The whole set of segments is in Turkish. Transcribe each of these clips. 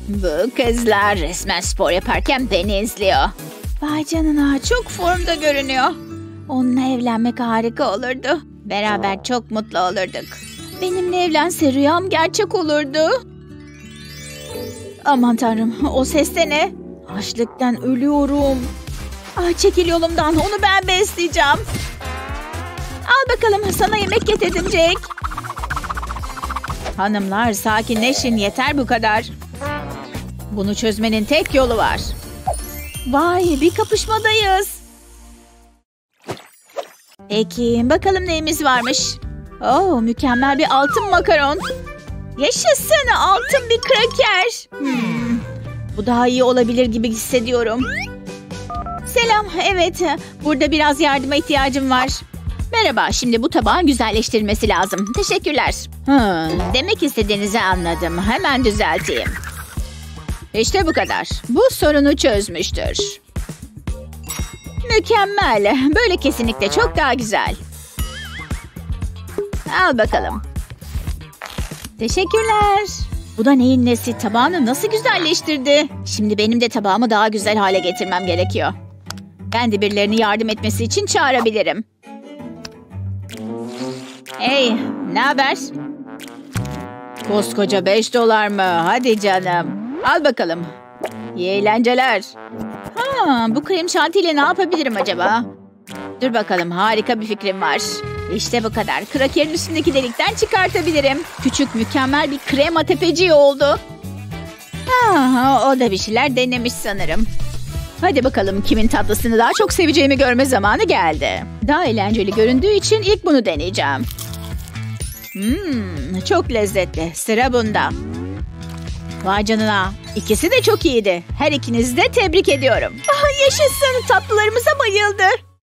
Bu kızlar resmen spor yaparken beni izliyor. Vay canına, çok formda görünüyor. Onunla evlenmek harika olurdu. Beraber çok mutlu olurduk. Benimle evlense rüyam gerçek olurdu. Aman tanrım, o ses de ne? Açlıktan ölüyorum. Çekil yolumdan, onu ben besleyeceğim. Al bakalım, sana yemek getirdim Jack. Hanımlar sakinleşin, yeter bu kadar. Bunu çözmenin tek yolu var. Vay, bir kapışmadayız. Peki bakalım neyimiz varmış. Mükemmel bir altın makaron. Yaşasın, altın bir kraker. Bu daha iyi olabilir gibi hissediyorum. Selam, evet. Burada biraz yardıma ihtiyacım var. Merhaba, şimdi bu tabağın güzelleştirilmesi lazım. Teşekkürler. Demek istediğinizi anladım. Hemen düzelteyim. İşte bu kadar. Bu sorunu çözmüştür. Mükemmel. Böyle kesinlikle çok daha güzel. Al bakalım. Teşekkürler. Bu da neyin nesi? Tabağını nasıl güzelleştirdi? Şimdi benim de tabağımı daha güzel hale getirmem gerekiyor. Ben de birilerini yardım etmesi için çağırabilirim. Hey, ne haber? Koskoca $5 mı? Hadi canım. Al bakalım. İyi eğlenceler. Bu krem şantiyle ne yapabilirim acaba? Dur bakalım, harika bir fikrim var. İşte bu kadar. Krakerin üstündeki delikten çıkartabilirim. Küçük, mükemmel bir krema tepeciği oldu. O da bir şeyler denemiş sanırım. Hadi bakalım, kimin tatlısını daha çok seveceğimi görme zamanı geldi. Daha eğlenceli göründüğü için ilk bunu deneyeceğim. Çok lezzetli. Sıra bunda. Vay canına. İkisi de çok iyiydi. Her ikinizi de tebrik ediyorum. Yaşasın. Tatlılarımıza bayıldı.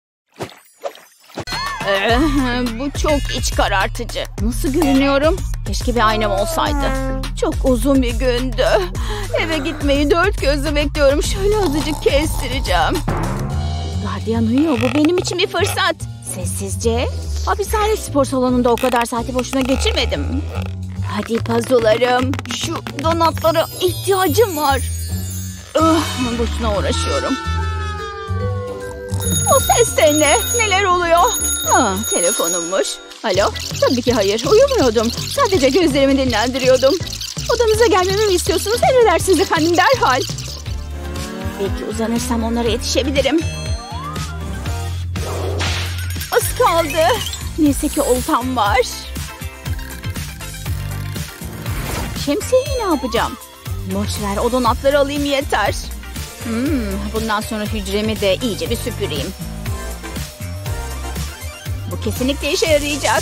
Bu çok iç karartıcı. Nasıl görünüyorum? Keşke bir aynam olsaydı. Çok uzun bir gündü. Eve gitmeyi dört gözle bekliyorum. Şöyle azıcık kestireceğim. Gardiyan uyuyor. Bu benim için bir fırsat. Sessizce. Hapishane spor salonunda o kadar saati boşuna geçirmedim. Hadi pazularım. Şu donatlara ihtiyacım var. Boşuna uğraşıyorum. O ses de ne? Neler oluyor? Telefonummuş. Alo? Tabii ki hayır. Uyumuyordum. Sadece gözlerimi dinlendiriyordum. Odanıza gelmemi mi istiyorsunuz? Emredersiniz efendim, derhal. Belki uzanırsam onlara yetişebilirim. Az kaldı. Neyse ki oltam var. Şemsiyeyi ne yapacağım? Boşver, o donatları alayım yeter. Bundan sonra hücremi de iyice bir süpüreyim. Bu kesinlikle işe yarayacak.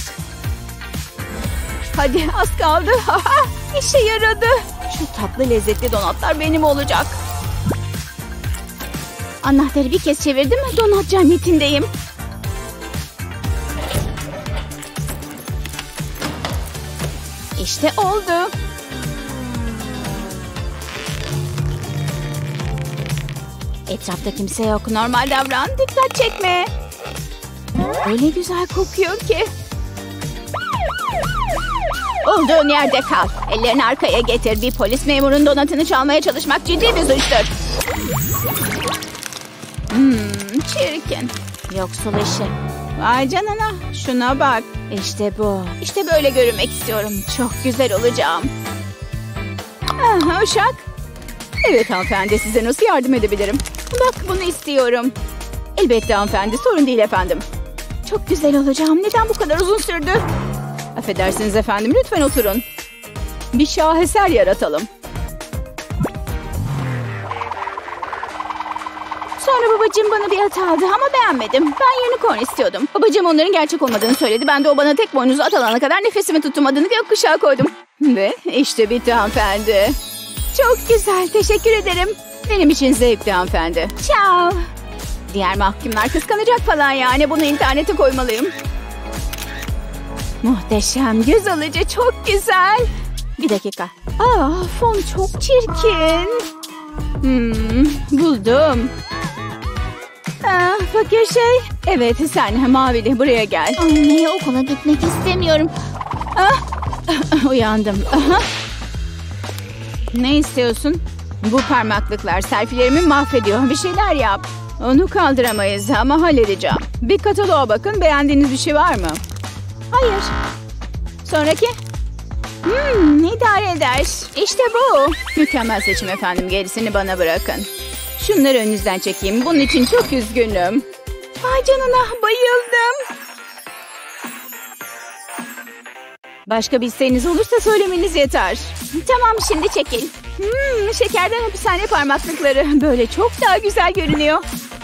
Hadi, az kaldı. İşe yaradı. Şu tatlı lezzetli donatlar benim olacak. Anahtarı bir kez çevirdim mi donat cennetindeyim. İşte oldu. Etrafta kimse yok. Normal davran. Dikkat çekme. Öyle güzel kokuyor ki. Olduğun yerde kal. Ellerini arkaya getir. Bir polis memurunun donatını çalmaya çalışmak ciddi bir suçtur. Çirkin. Yoksul işi. Vay canına. Şuna bak. İşte bu. İşte böyle görünmek istiyorum. Çok güzel olacağım. Uşak. Evet hanımefendi, size nasıl yardım edebilirim? Bak, bunu istiyorum. Elbette hanımefendi, sorun değil efendim. Çok güzel olacağım. Neden bu kadar uzun sürdü? Affedersiniz efendim, lütfen oturun. Bir şaheser yaratalım. Sonra babacığım bana bir at aldı ama beğenmedim. Ben unicorn istiyordum. Babacığım onların gerçek olmadığını söyledi. Ben de o bana tek boynuzlu at alana kadar nefesimi tuttum, adını gökkuşağı koydum. Ve işte bitti hanımefendi. Çok güzel, teşekkür ederim. Benim için zevkli hanımefendi. Ciao. Diğer mahkumlar kıskanacak falan yani. Bunu internete koymalıyım. Muhteşem, göz alıcı, çok güzel. Bir dakika. Fon çok çirkin. Buldum. Fakir şey. Evet, sen mavili, buraya gel. Anne, okula gitmek istemiyorum. Uyandım. Ne istiyorsun? Bu parmaklıklar selfie'lerimi mahvediyor. Bir şeyler yap. Onu kaldıramayız ama halledeceğim. Bir kataloğa bakın. Beğendiğiniz bir şey var mı? Hayır. Sonraki? İdare eder. İşte bu. Mükemmel seçim efendim. Gerisini bana bırakın. Şunları önünüzden çekeyim. Bunun için çok üzgünüm. Vay canına, bayıldım. Başka bir isteğiniz olursa söylemeniz yeter. Tamam, şimdi çekil. Şekerden hapishane parmaklıkları. Böyle çok daha güzel görünüyor.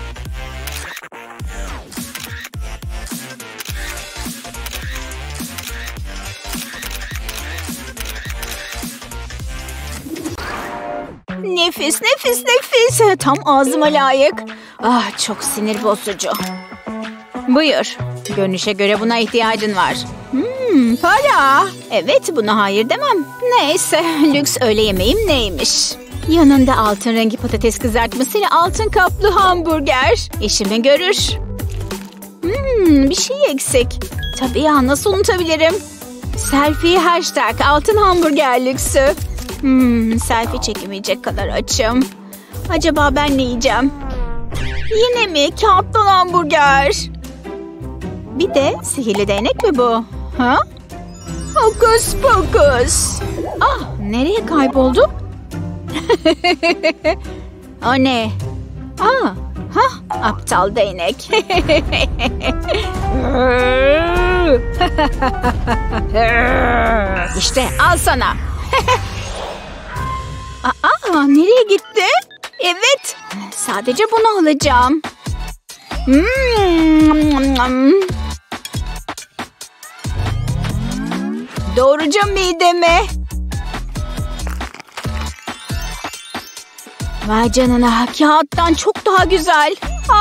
Nefis, nefis, nefis. Tam ağzıma layık. Ah, çok sinir bozucu. Buyur. Görünüşe göre buna ihtiyacın var. Para. Evet, buna hayır demem. Neyse, lüks öğle yemeğim neymiş? Yanında altın rengi patates kızartmasıyla altın kaplı hamburger. İşimi görür. Bir şey eksik. Tabii ya, nasıl unutabilirim? Selfie hashtag altın hamburger lüksü. Selfie çekemeyecek kadar açım. Acaba ben ne yiyeceğim? Yine mi? Kağıttan hamburger. Bir de sihirli değnek mi bu? Ha? Hokus pokus. Ah, nereye kayboldu? O ne? Aptal değnek. İşte al sana. Nereye gitti? Evet. Sadece bunu alacağım. Doğruca mideme. Vay canına, kağıttan çok daha güzel.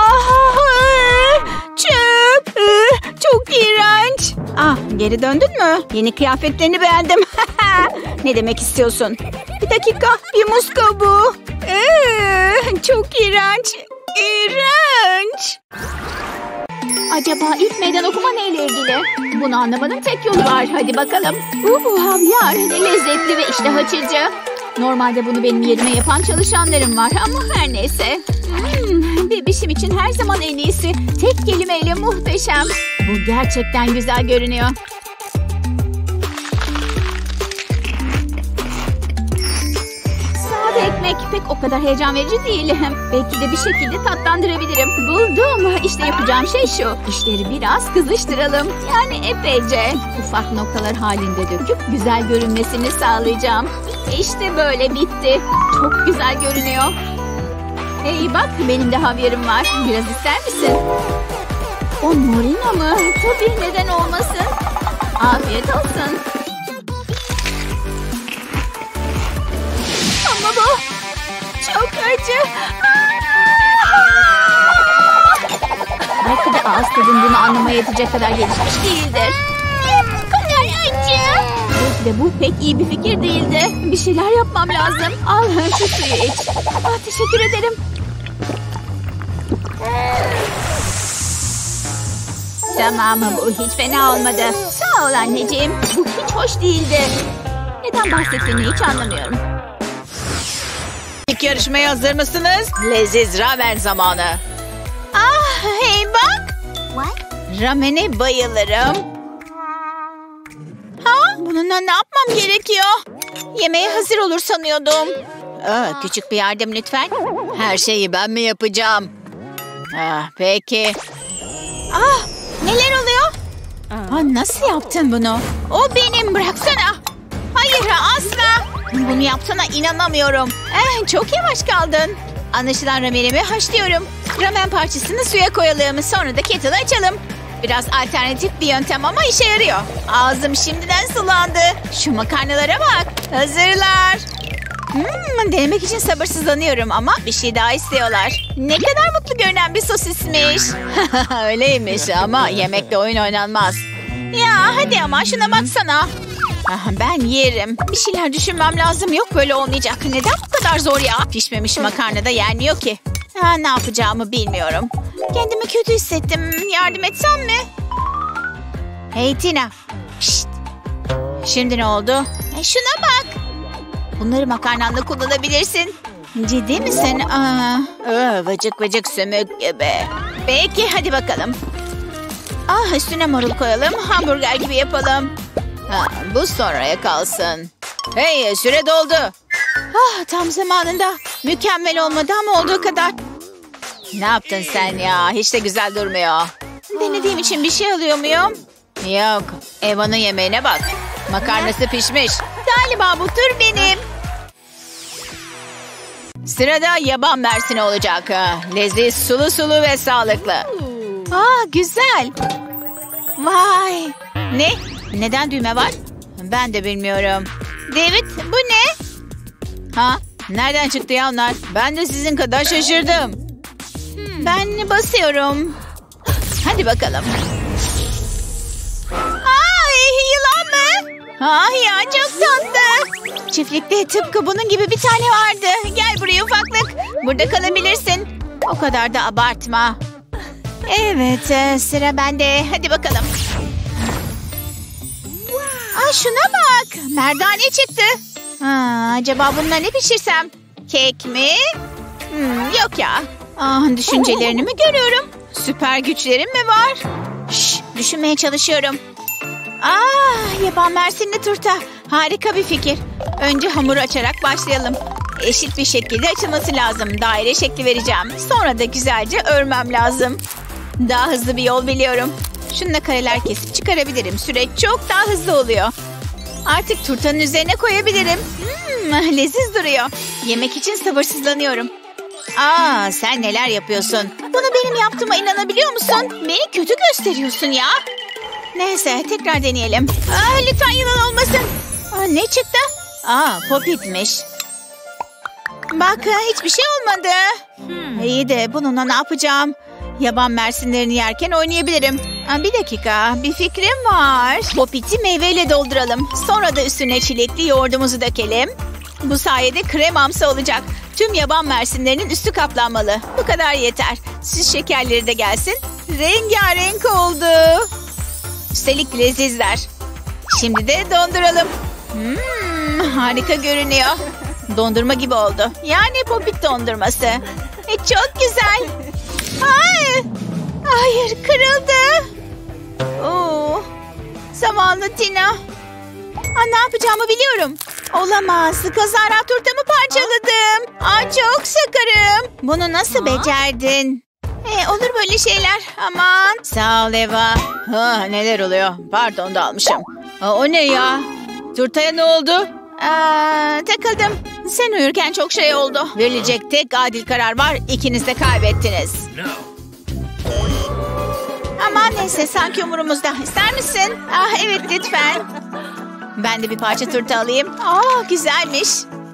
Çöp. Çok iğrenç. Geri döndün mü? Yeni kıyafetlerini beğendim. Ne demek istiyorsun? Bir dakika, bir muz kabuğu. Çok iğrenç. İğrenç. Acaba ilk meydan okuma neyle ilgili? Bunu anlamanın tek yolu var. Hadi bakalım. Havyar, ne lezzetli ve iştah açıcı. Normalde bunu benim yerime yapan çalışanlarım var ama her neyse. Bebişim için her zaman en iyisi. Tek kelimeyle muhteşem. Bu gerçekten güzel görünüyor. Sade ekmek pek o kadar heyecan verici değil. Belki de bir şekilde tatlandırabilirim. Buldum. İşte yapacağım şey şu. İşleri biraz kızıştıralım. Yani epeyce. Ufak noktalar halinde döküp güzel görünmesini sağlayacağım. İşte böyle bitti. Çok güzel görünüyor. Hey bak, benim de havyarım var. Biraz ister misin? O morina mı? Tabii, neden olmasın? Afiyet olsun. Ama bu çok acı. Belki de ağız tadım bunu anlamaya yetecek kadar gelişmiş değildir. Bu kadar acı. Belki de bu pek iyi bir fikir değildi. Bir şeyler yapmam lazım. Al şu suyu iç. Teşekkür ederim. Tamam, bu hiç fena olmadı. Sağ ol anneciğim. Bu hiç hoş değildi. Neden bahsettiğini hiç anlamıyorum. İlk yarışmaya hazır mısınız? Leziz ramen zamanı. Hey bak. Ramen'e bayılırım. Bununla ne yapmam gerekiyor? Yemeğe hazır olur sanıyordum. Küçük bir yardım lütfen. Her şeyi ben mi yapacağım? Peki. Neler oluyor? Nasıl yaptın bunu? O benim, bıraksana. Hayır, asla. Bunu yaptığına inanamıyorum. Çok yavaş kaldın. Anlaşılan ramenimi haşlıyorum. Ramen parçasını suya koyalım. Sonra da kettle'ı açalım. Biraz alternatif bir yöntem ama işe yarıyor. Ağzım şimdiden sulandı. Şu makarnalara bak. Hazırlar. Denemek için sabırsızlanıyorum ama bir şey daha istiyorlar. Ne kadar mutlu görünen bir sosismiş. Öyleymiş ama yemekte oyun oynanmaz. Ya hadi ama şuna baksana. Ben yerim. Bir şeyler düşünmem lazım. Yok böyle olmayacak. Neden bu kadar zor ya? Pişmemiş makarnada yenmiyor ki. Ne yapacağımı bilmiyorum. Kendimi kötü hissettim. Yardım etsem mi? Hey Tina. Şşt. Şimdi ne oldu? Şuna bak. Bunları makarnanda kullanabilirsin. Ciddi misin? Vıcık vıcık sümük gibi. Peki hadi bakalım. Üstüne marul koyalım. Hamburger gibi yapalım. Bu sonraya kalsın. Hey, süre doldu. Tam zamanında. Mükemmel olmadı ama olduğu kadar. Ne yaptın sen ya? Hiç de güzel durmuyor. Denediğim için bir şey alıyor muyum? Yok. Eva'nın yemeğine bak. Makarnası pişmiş. Galiba bu tür benim. Sırada yaban mersini olacak. Leziz, sulu sulu ve sağlıklı. Güzel. Vay. Ne? Neden düğme var? Ben de bilmiyorum. David, bu ne? Nereden çıktı ya onlar? Ben de sizin kadar şaşırdım. Ben basıyorum. Hadi bakalım. Yılan mı? Ya çok tatlı. Çiftlikte tıpkı bunun gibi bir tane vardı. Gel buraya ufaklık. Burada kalabilirsin. O kadar da abartma. Evet, sıra bende. Hadi bakalım. Şuna bak. Merdane çıktı. Acaba bununla ne pişirsem? Kek mi? Yok ya. Düşüncelerini mi görüyorum? Süper güçlerim mi var? Düşünmeye çalışıyorum. Yaban mersinli turta. Harika bir fikir. Önce hamuru açarak başlayalım. Eşit bir şekilde açılması lazım. Daire şekli vereceğim. Sonra da güzelce örmem lazım. Daha hızlı bir yol biliyorum. Şununla kareler kesip çıkarabilirim. Süreç çok daha hızlı oluyor. Artık turtanın üzerine koyabilirim. Leziz duruyor. Yemek için sabırsızlanıyorum. Sen neler yapıyorsun? Bunu benim yaptığıma inanabiliyor musun? Beni kötü gösteriyorsun ya. Neyse tekrar deneyelim. Lütfen yılan olmasın. Ne çıktı? Popitmiş. Bak hiçbir şey olmadı. İyi de bununla ne yapacağım? Yaban mersinlerini yerken oynayabilirim. Bir dakika, bir fikrim var. Popit'i meyveyle dolduralım. Sonra da üstüne çilekli yoğurdumuzu dökelim. Bu sayede kremamsı olacak. Tüm yaban mersinlerinin üstü kaplanmalı. Bu kadar yeter. Süs şekerleri de gelsin. Rengarenk oldu. Üstelik lezizler. Şimdi de donduralım. Harika görünüyor. Dondurma gibi oldu. Yani popit dondurması. Çok güzel. Hayır, kırıldı. Zavallı Tina. Ne yapacağımı biliyorum. Olamaz. Kazara turtamı parçaladım. Çok sakarım. Bunu nasıl becerdin? Olur böyle şeyler. Aman. Sağ ol Eva. Neler oluyor? Pardon da almışım. O ne ya? Turtaya ne oldu? Takıldım. Sen uyurken çok şey oldu. Verilecek tek adil karar var. İkiniz de kaybettiniz. Aman neyse sanki umurumuzda. İster misin? Evet lütfen. Ben de bir parça turta alayım. Güzelmiş.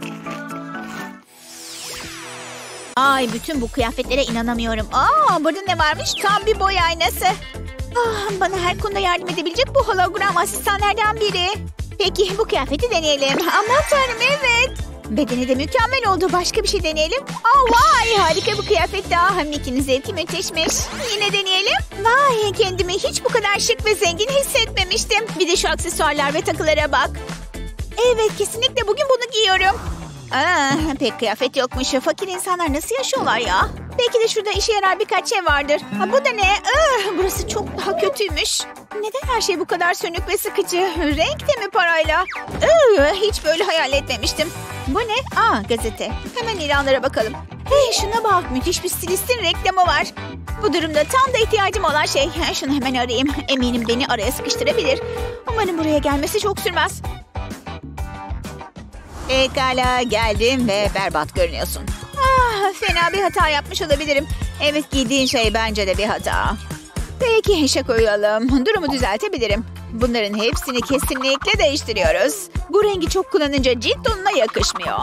Bütün bu kıyafetlere inanamıyorum. Burada ne varmış? Tam bir boy aynası. Bana her konuda yardım edebilecek bu hologram asistanlardan biri. Peki bu kıyafeti deneyelim. Aman tanrım evet. Bedeni de mükemmel oldu. Başka bir şey deneyelim. Vay harika bu kıyafet daha. Mickey'nin zevki müthişmiş. Yine deneyelim. Vay kendimi hiç bu kadar şık ve zengin hissetmemiştim. Bir de şu aksesuarlar ve takılara bak. Evet kesinlikle bugün bunu giyiyorum. Pek kıyafet yokmuş. Fakir insanlar nasıl yaşıyorlar ya? Belki de şurada işe yarar birkaç şey vardır. Bu da ne? Burası çok daha kötüymüş. Neden her şey bu kadar sönük ve sıkıcı? Renk de mi parayla? Hiç böyle hayal etmemiştim. Bu ne? Gazete. Hemen ilanlara bakalım. Hey şuna bak. Müthiş bir stilistin reklamı var. Bu durumda tam da ihtiyacım olan şey. Şunu hemen arayayım. Eminim beni araya sıkıştırabilir. Umarım buraya gelmesi çok sürmez. Pekala geldim ve berbat görünüyorsun. Fena bir hata yapmış olabilirim. Evet giydiğin şey bence de bir hata. Peki işe koyalım. Durumu düzeltebilirim. Bunların hepsini kesinlikle değiştiriyoruz. Bu rengi çok kullanınca cilt tonuna yakışmıyor.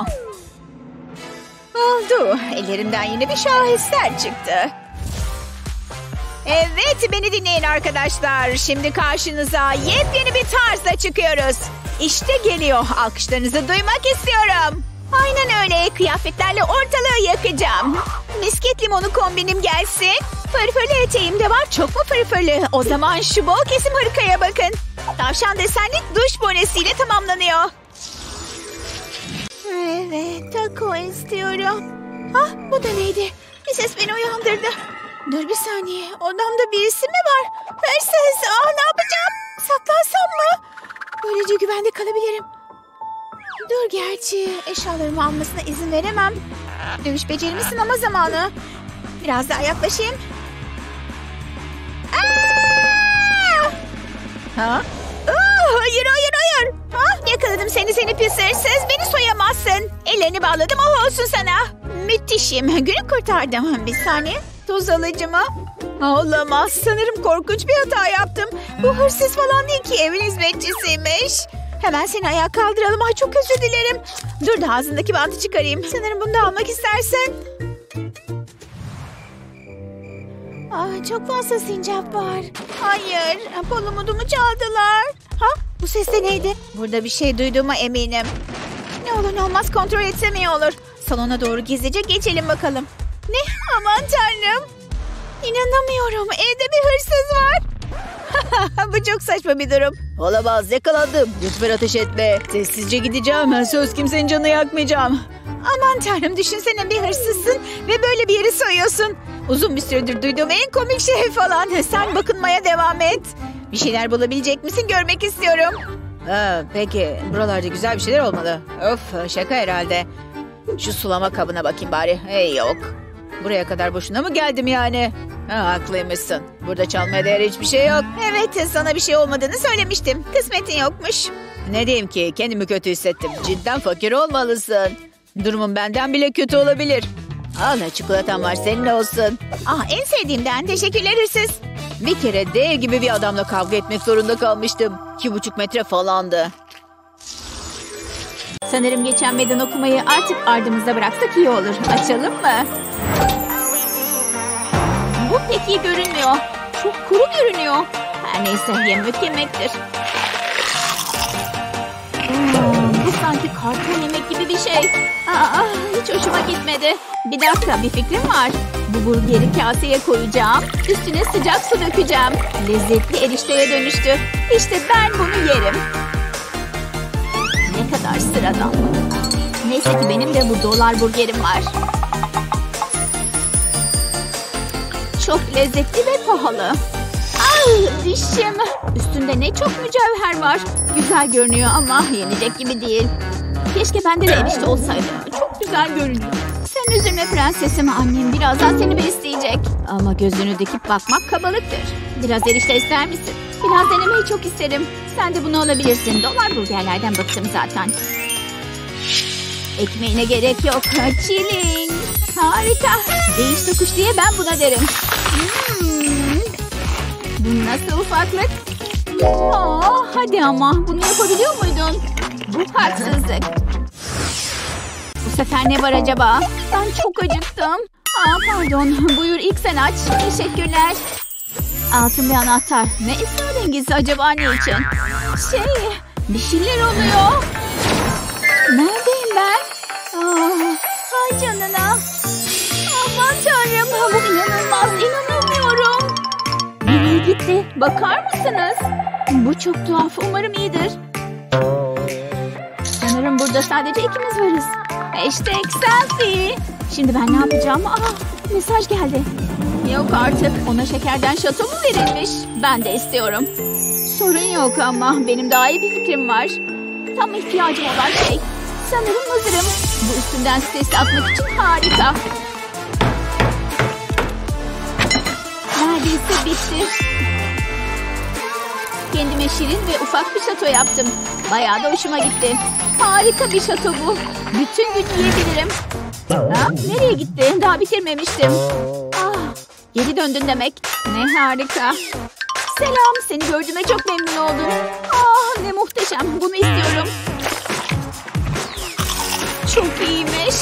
Oldu. Ellerimden yine bir şaheser çıktı. Evet beni dinleyin arkadaşlar. Şimdi karşınıza yepyeni bir tarzla çıkıyoruz. İşte geliyor. Alkışlarınızı duymak istiyorum. Aynen öyle. Kıyafetlerle ortalığı yakacağım. Misket limonu kombinim gelsin. Fırfırlı eteğim de var. Çok mu fırfırlı? O zaman şu bol kesim hırkaya bakın. Tavşan desenli duş bonesiyle tamamlanıyor. Evet, taco istiyorum. Ah, bu da neydi? Bir ses beni uyandırdı. Dur bir saniye, odamda birisi mi var? Hırsız, ne yapacağım? Saklansam mı? Böylece güvende kalabilirim. Dur, gerçi eşyalarımı almasına izin veremem. Dövüş becerimi sınama zamanı. Biraz daha yaklaşayım. Ha? Hayır. Yakaladım seni pis hırsız. Beni soyamazsın. Ellerini bağladım, olsun sana. Müthişim. Günü kurtardım. Bir saniye. Tuz alıcı mı? Olamaz. Sanırım korkunç bir hata yaptım. Bu hırsız falan değil ki, evin hizmetçisiymiş. Hemen seni ayağa kaldıralım. Çok özür dilerim. Dur da ağzındaki bantı çıkarayım. Sanırım bunu da almak istersin. Çok fazla sincap var. Hayır. Palamut'umu çaldılar. Bu ses de neydi? Burada bir şey duyduğuma eminim. Ne olur ne olmaz kontrol etsem iyi olur. Salona doğru gizlice geçelim bakalım. Ne? Aman tanrım. İnanamıyorum. Evde bir hırsız var. Bu çok saçma bir durum. Olamaz, yakalandım. Lütfen ateş etme. Sessizce gideceğim. Söz kimsenin canını yakmayacağım. Aman tanrım, düşünsene bir hırsızsın ve böyle bir yeri soyuyorsun. Uzun bir süredir duyduğum en komik şey falan. Sen bakınmaya devam et. Bir şeyler bulabilecek misin, görmek istiyorum. Peki, buralarda güzel bir şeyler olmalı. Of, şaka herhalde. Şu sulama kabına bakayım bari. Yok. Buraya kadar boşuna mı geldim yani? Haklıymışsın. Burada çalmaya değer hiçbir şey yok. Evet, sana bir şey olmadığını söylemiştim. Kısmetin yokmuş. Ne diyeyim ki, kendimi kötü hissettim. Cidden fakir olmalısın. Durumun benden bile kötü olabilir. Al, çikolatam var, senin olsun. En sevdiğimden, teşekkürler hırsız. Bir kere dev gibi bir adamla kavga etmek zorunda kalmıştım. 2,5 metre falandı. Sanırım geçen meydan okumayı artık ardımızda bıraksak iyi olur. Açalım mı? Bu pek iyi görünmüyor. Çok kuru görünüyor. Her neyse, yemek yemektir. Bu sanki karton yemek gibi bir şey. Hiç hoşuma gitmedi. Bir dakika, bir fikrim var. Bu burgeri kaseye koyacağım. Üstüne sıcak su dökeceğim. Lezzetli erişteye dönüştü. İşte ben bunu yerim. Ne kadar sıradan. Neyse ki benim de bu dolar burgerim var. Çok lezzetli ve pahalı. Dişim. Üstünde ne çok mücevher var. Güzel görünüyor ama yenecek gibi değil. Keşke bende de erişte olsaydı. Çok güzel görünüyor. Sen üzülme prensesim. Annem birazdan seni besleyecek. Ama gözünü dikip bakmak kabalıktır. Biraz erişte ister misin? Biraz denemeyi çok isterim. Sen de bunu alabilirsin. Dolar burgerlerden bıktım zaten. Ekmeğine gerek yok. Chilling. Harika. Değiş tokuş diye ben buna derim. Bu nasıl ufaklık? Hadi ama. Bunu yapabiliyor muydun? Bu haksızlık. Bu sefer ne var acaba? Ben çok acıktım. Pardon. Buyur, ilk sen aç. Teşekkürler. Altın bir anahtar. Ne esrarengiz acaba, ne için? Bir şeyler oluyor. Neredeyim ben? Ay canına. Aman tanrım. Bu inanılmaz. İnanamıyorum. Nereye gitti? Bakar mısınız? Bu çok tuhaf. Umarım iyidir. Sanırım burada sadece ikimiz varız. Hashtag selfie. Şimdi ben ne yapacağım? Mesaj geldi. Yok artık. Ona şekerden şato mu verilmiş? Ben de istiyorum. Sorun yok ama benim daha iyi bir fikrim var. Tam ihtiyacım olan şey. Sanırım hazırım. Bu üstünden stresi atmak için harika. Neredeyse bitti. Kendime şirin ve ufak bir şato yaptım. Bayağı da hoşuma gitti. Harika bir şato bu. Bütün gün yiyebilirim. Nereye gitti? Daha bitirmemiştim. Geri döndün demek. Ne harika. Selam. Seni gördüğüme çok memnun oldum. Ne muhteşem. Bunu istiyorum. Çok iyiymiş.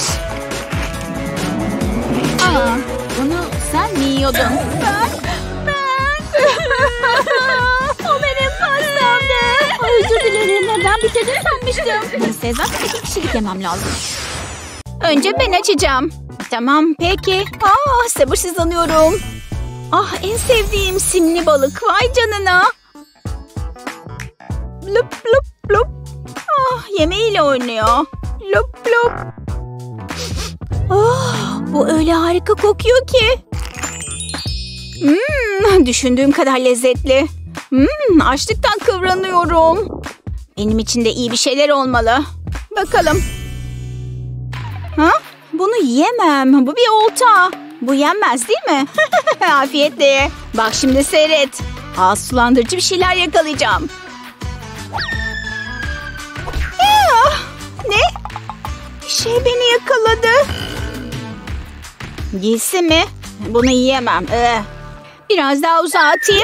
Bunu sen mi yiyordun? Ben. O benim pastamdı. Özür dilerim. Neden bitirdin sanmıştım. Neyse, zaten 2 kişilik yemem lazım. Önce ben açacağım. Tamam, peki. Sabırsızlanıyorum. En sevdiğim simli balık. Vay canına. Blup blup blup. Yemeğiyle oynuyor. Lop lop. Oh, bu öyle harika kokuyor ki. Düşündüğüm kadar lezzetli. Açlıktan kıvranıyorum. Benim için de iyi bir şeyler olmalı. Bakalım. Ha? Bunu yiyemem. Bu bir olta. Bu yenmez değil mi? Afiyetle ye. Bak şimdi seyret. Ağız sulandırıcı bir şeyler yakalayacağım. Ne? Bir şey beni yakaladı. Giysi mi? Bunu yiyemem. Biraz daha uzağa atayım.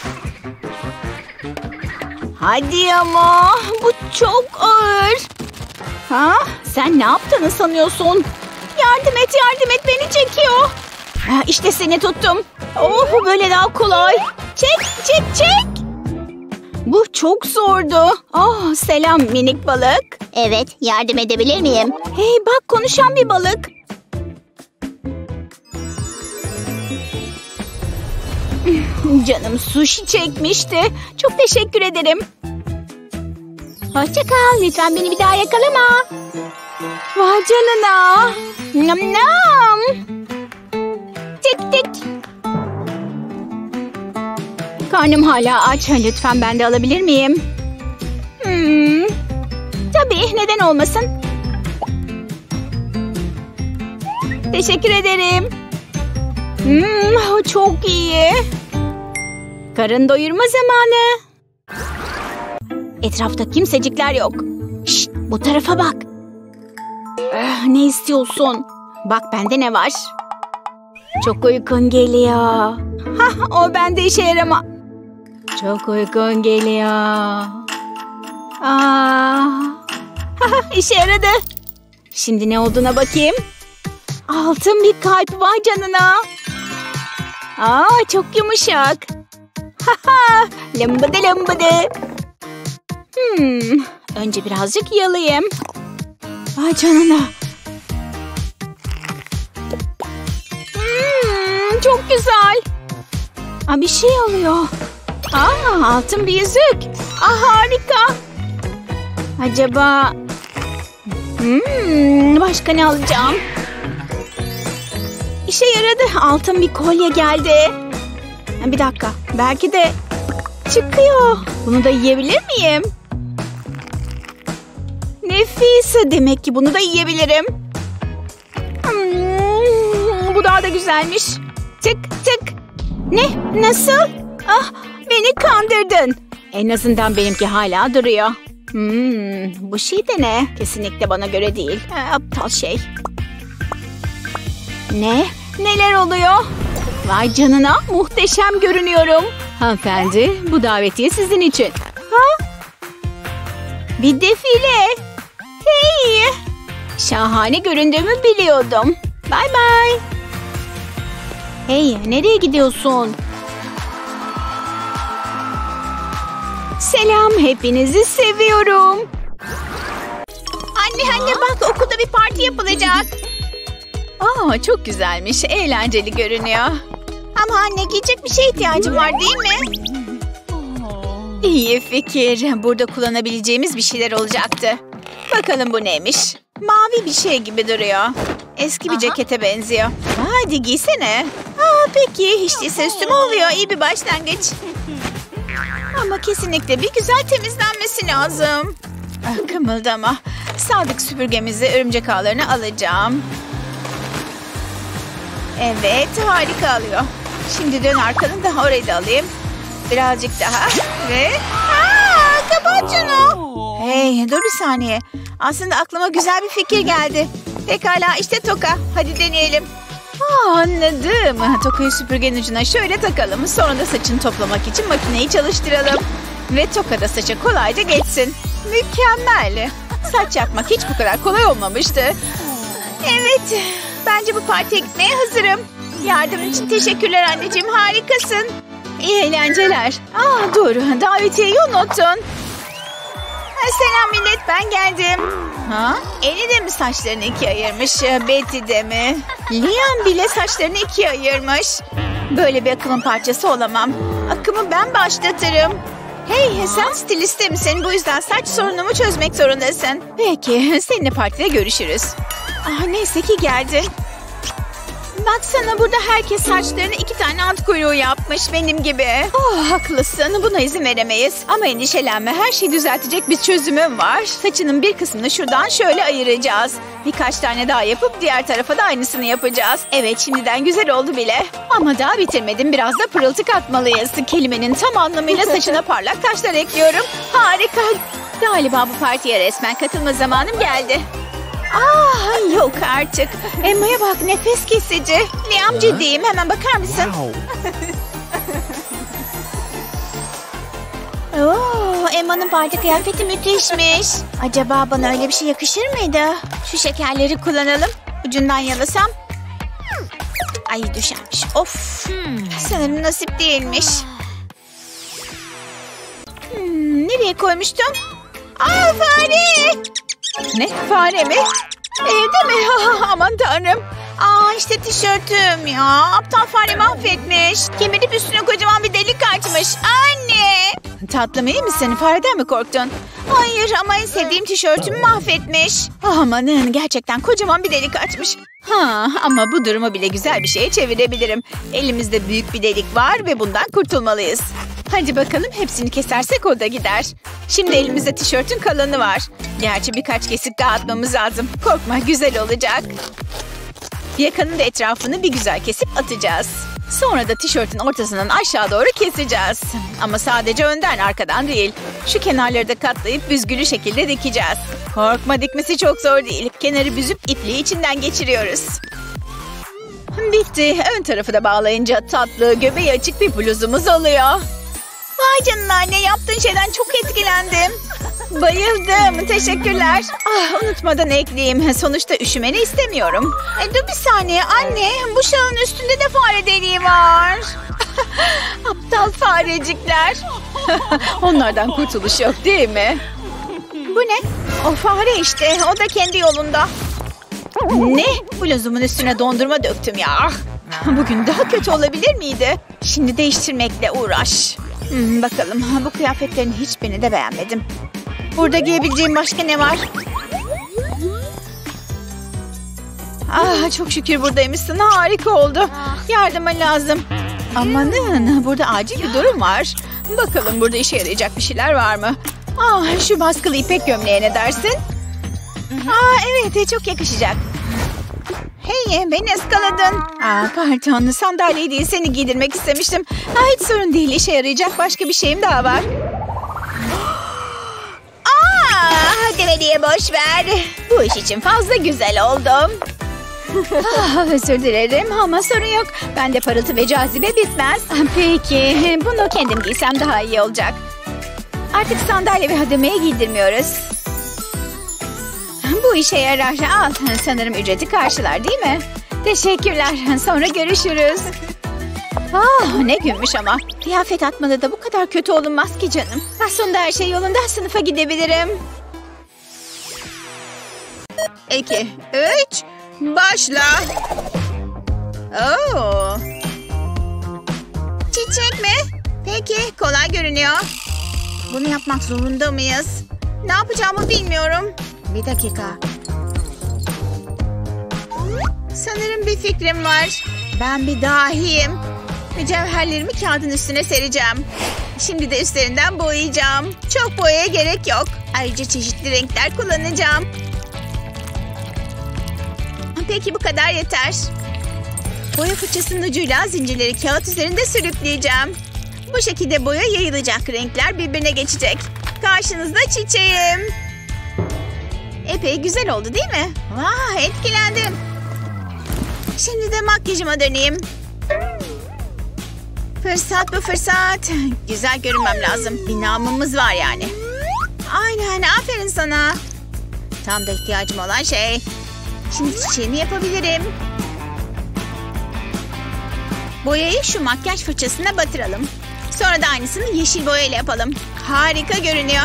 Hadi ama. Bu çok ağır. Ha? Sen ne yaptığını sanıyorsun? Yardım et, yardım et. Beni çekiyor. İşte seni tuttum. Oh, bu böyle daha kolay. Çek, çek, çek. Bu çok zordu. Oh, selam minik balık. Evet, yardım edebilir miyim? Hey bak, konuşan bir balık. Canım sushi çekmişti. Çok teşekkür ederim. Hoşça kal, lütfen beni bir daha yakalama. Vay canına. Nam nam. Tik tik. Karnım hala aç. Lütfen ben de alabilir miyim? Tabii, neden olmasın? Teşekkür ederim. Çok iyi. Karın doyurma zamanı. Etrafta kimsecikler yok. Şşt, bu tarafa bak. Ne istiyorsun? Bak bende ne var? Çok uykun geliyor. O bende işe yarama. Çok uykun geliyor. İşe yaradı. Şimdi ne olduğuna bakayım. Altın bir kalp, vay canına. Çok yumuşak. Lambada lambada. Önce birazcık yalayayım. Vay canına. Çok güzel. Bir şey oluyor. Altın bir yüzük. Harika. Acaba... başka ne alacağım? İşe yaradı. Altın bir kolye geldi. Bir dakika. Belki de çıkıyor. Bunu da yiyebilir miyim? Nefis. Demek ki bunu da yiyebilirim. Bu daha da güzelmiş. Tık tık. Ne? Nasıl? Beni kandırdın. En azından benimki hala duruyor. Bu şey de ne? Kesinlikle bana göre değil. Aptal şey. Ne? Neler oluyor? Vay canına, muhteşem görünüyorum. Hanımefendi, bu davetiye sizin için. Bir defile. Hey! Şahane göründüğümü biliyordum. Bye bye. Hey, nereye gidiyorsun? Selam, hepinizi seviyorum. Anne bak, okulda bir parti yapılacak. Çok güzelmiş, eğlenceli görünüyor. Ama anne, giyecek bir şeye ihtiyacım var değil mi? İyi fikir. Burada kullanabileceğimiz bir şeyler olacaktı. Bakalım bu neymiş? Mavi bir şey gibi duruyor. Eski bir cekete benziyor. Hadi giysene. Peki, hiç değilse üstüme oluyor. İyi bir başlangıç. Ama kesinlikle bir güzel temizlenmesi lazım. Kımıldama. Sadık süpürgemizi örümcek ağlarını alacağım. Evet, harika alıyor. Şimdi dön arkanı da orayı da alayım. Birazcık daha ve... kapat şunu. Hey, dur bir saniye. Aslında aklıma güzel bir fikir geldi. Pekala, işte toka. Hadi deneyelim. Anladım. Tokayı süpürgenin ucuna şöyle takalım. Sonra da saçını toplamak için makineyi çalıştıralım. Ve toka da saça kolayca geçsin. Mükemmel. Saç yapmak hiç bu kadar kolay olmamıştı. Evet. Bence bu partiye gitmeye hazırım. Yardımın için teşekkürler anneciğim. Harikasın. İyi eğlenceler. Dur. Davetiyeyi unuttun. Selam millet, ben geldim. Eni de mi saçlarını ikiye ayırmış? Betty de mi? Liam bile saçlarını ikiye ayırmış. Böyle bir akımın parçası olamam. Akımı ben başlatırım. Hey, sen stiliste misin? Bu yüzden saç sorunumu çözmek zorundasın. Peki, seninle partide görüşürüz. Neyse ki geldin. Baksana, burada herkes saçlarına 2 tane at kuyruğu yapmış benim gibi. Haklısın, buna izin veremeyiz. Ama endişelenme, her şeyi düzeltecek bir çözümüm var. Saçının bir kısmını şuradan şöyle ayıracağız. Birkaç tane daha yapıp diğer tarafa da aynısını yapacağız. Evet, şimdiden güzel oldu bile. Ama daha bitirmedim, biraz da pırıltı katmalıyız. Kelimenin tam anlamıyla saçına parlak taşlar ekliyorum. Harika. Galiba bu partiye resmen katılma zamanım geldi. Yok artık. Emma'ya bak, nefes kesici. Liam, ciddiyim, hemen bakar mısın? Emma'nın parti kıyafeti müthişmiş. Acaba bana öyle bir şey yakışır mıydı? Şu şekerleri kullanalım. Ucundan yalasam. Ay, düşermiş. Of. Sanırım nasip değilmiş. Nereye koymuştum? Fare! Ne? Fare mi? Evde mi? Aman tanrım. İşte tişörtüm ya. Aptal fare mahvetmiş. Kemirip üstüne kocaman bir delik açmış. Anne! Tatlım, iyi misin? Fareden mi korktun? Hayır, ama en sevdiğim tişörtümü mahvetmiş. Amanın, gerçekten kocaman bir delik açmış. Ama bu durumu bile güzel bir şeye çevirebilirim. Elimizde büyük bir delik var ve bundan kurtulmalıyız. Hadi bakalım, hepsini kesersek o da gider. Şimdi elimizde tişörtün kalanı var. Gerçi birkaç kesik daha atmamız lazım. Korkma, güzel olacak. Yakanın da etrafını bir güzel kesip atacağız. Sonra da tişörtün ortasından aşağı doğru keseceğiz. Ama sadece önden, arkadan değil. Şu kenarları da katlayıp büzgülü şekilde dikeceğiz. Korkma, dikmesi çok zor değil. Kenarı büzüp ipliği içinden geçiriyoruz. Bitti. Ön tarafı da bağlayınca tatlı, göbeği açık bir bluzumuz oluyor. Vay canına anne, yaptığın şeyden çok etkilendim. Bayıldım, teşekkürler. Unutmadan ekleyeyim. Sonuçta üşümeni istemiyorum. Dur bir saniye anne, bu şalın üstünde de fare deliği var. Aptal farecikler. Onlardan kurtuluş yok değil mi? Bu ne? O fare işte, o da kendi yolunda. Ne? Bluzumun üstüne dondurma döktüm ya. Bugün daha kötü olabilir miydi? Şimdi değiştirmekle uğraş. Bakalım, bu kıyafetlerin hiçbirini de beğenmedim. Burada giyebileceğim başka ne var? Çok şükür buradaymışsın, harika oldu. Yardıma lazım. Amanın, burada acil bir durum var. Bakalım burada işe yarayacak bir şeyler var mı? Şu baskılı ipek gömleğe ne dersin? Evet, çok yakışacak. Hey, beni ıskaladın. Pardon, sandalye değil, seni giydirmek istemiştim. Hiç sorun değil, işe yarayacak başka bir şeyim daha var. Hadi Veli'ye boş ver. Bu iş için fazla güzel oldum. Özür dilerim ama sorun yok. Bende parıltı ve cazibe bitmez. Peki, bunu kendim giysem daha iyi olacak. Artık sandalye ve hademeye giydirmiyoruz. Bu işe yarar. Al, sanırım ücreti karşılar değil mi? Teşekkürler. Sonra görüşürüz. Ne gülmüş ama. Kıyafet atmada da bu kadar kötü olunmaz ki canım. Sonunda her şey yolunda, sınıfa gidebilirim. 2, 3, başla. Çiçek mi? Peki, kolay görünüyor. Bunu yapmak zorunda mıyız? Ne yapacağımı bilmiyorum. Bir dakika. Sanırım bir fikrim var. Ben bir dahiyim. Mücevherlerimi kağıdın üstüne sereceğim. Şimdi de üstlerinden boyayacağım. Çok boyaya gerek yok. Ayrıca çeşitli renkler kullanacağım. Peki, bu kadar yeter. Boya fırçasının ucuyla zincirleri kağıt üzerinde sürükleyeceğim. Bu şekilde boya yayılacak, renkler birbirine geçecek. Karşınızda çiçeğim. Epey güzel oldu değil mi? Etkilendim. Şimdi de makyajıma döneyim. Fırsat bu fırsat. Güzel görünmem lazım. Bir namımız var yani. Aynen, aferin sana. Tam da ihtiyacım olan şey. Şimdi çiçeğimi yapabilirim. Boyayı şu makyaj fırçasına batıralım. Sonra da aynısını yeşil boyayla yapalım. Harika görünüyor.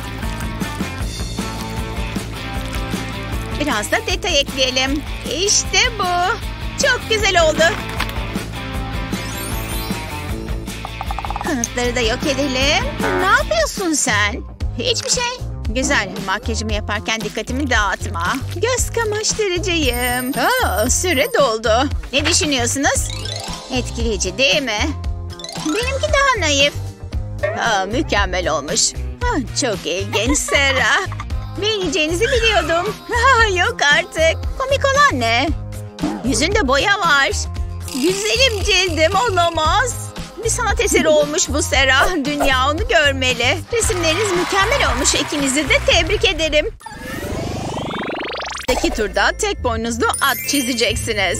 Biraz da detay ekleyelim. İşte bu. Çok güzel oldu. Kanıtları da yok edelim. Ne yapıyorsun sen? Hiçbir şey. Güzel. Makyajımı yaparken dikkatimi dağıtma. Göz kamaştırıcıyım. Süre doldu. Ne düşünüyorsunuz? Etkileyici değil mi? Benimki daha naif. Mükemmel olmuş. Çok ilginç Sarah. Beğeneceğinizi biliyordum. Yok artık. Komik olan ne? Yüzünde boya var. Güzelim cildim olamaz. Bir sanat eseri olmuş bu Sarah. Dünya onu görmeli. Resimleriniz mükemmel olmuş. İkinizi de tebrik ederim. İki turda tek boynuzlu at çizeceksiniz.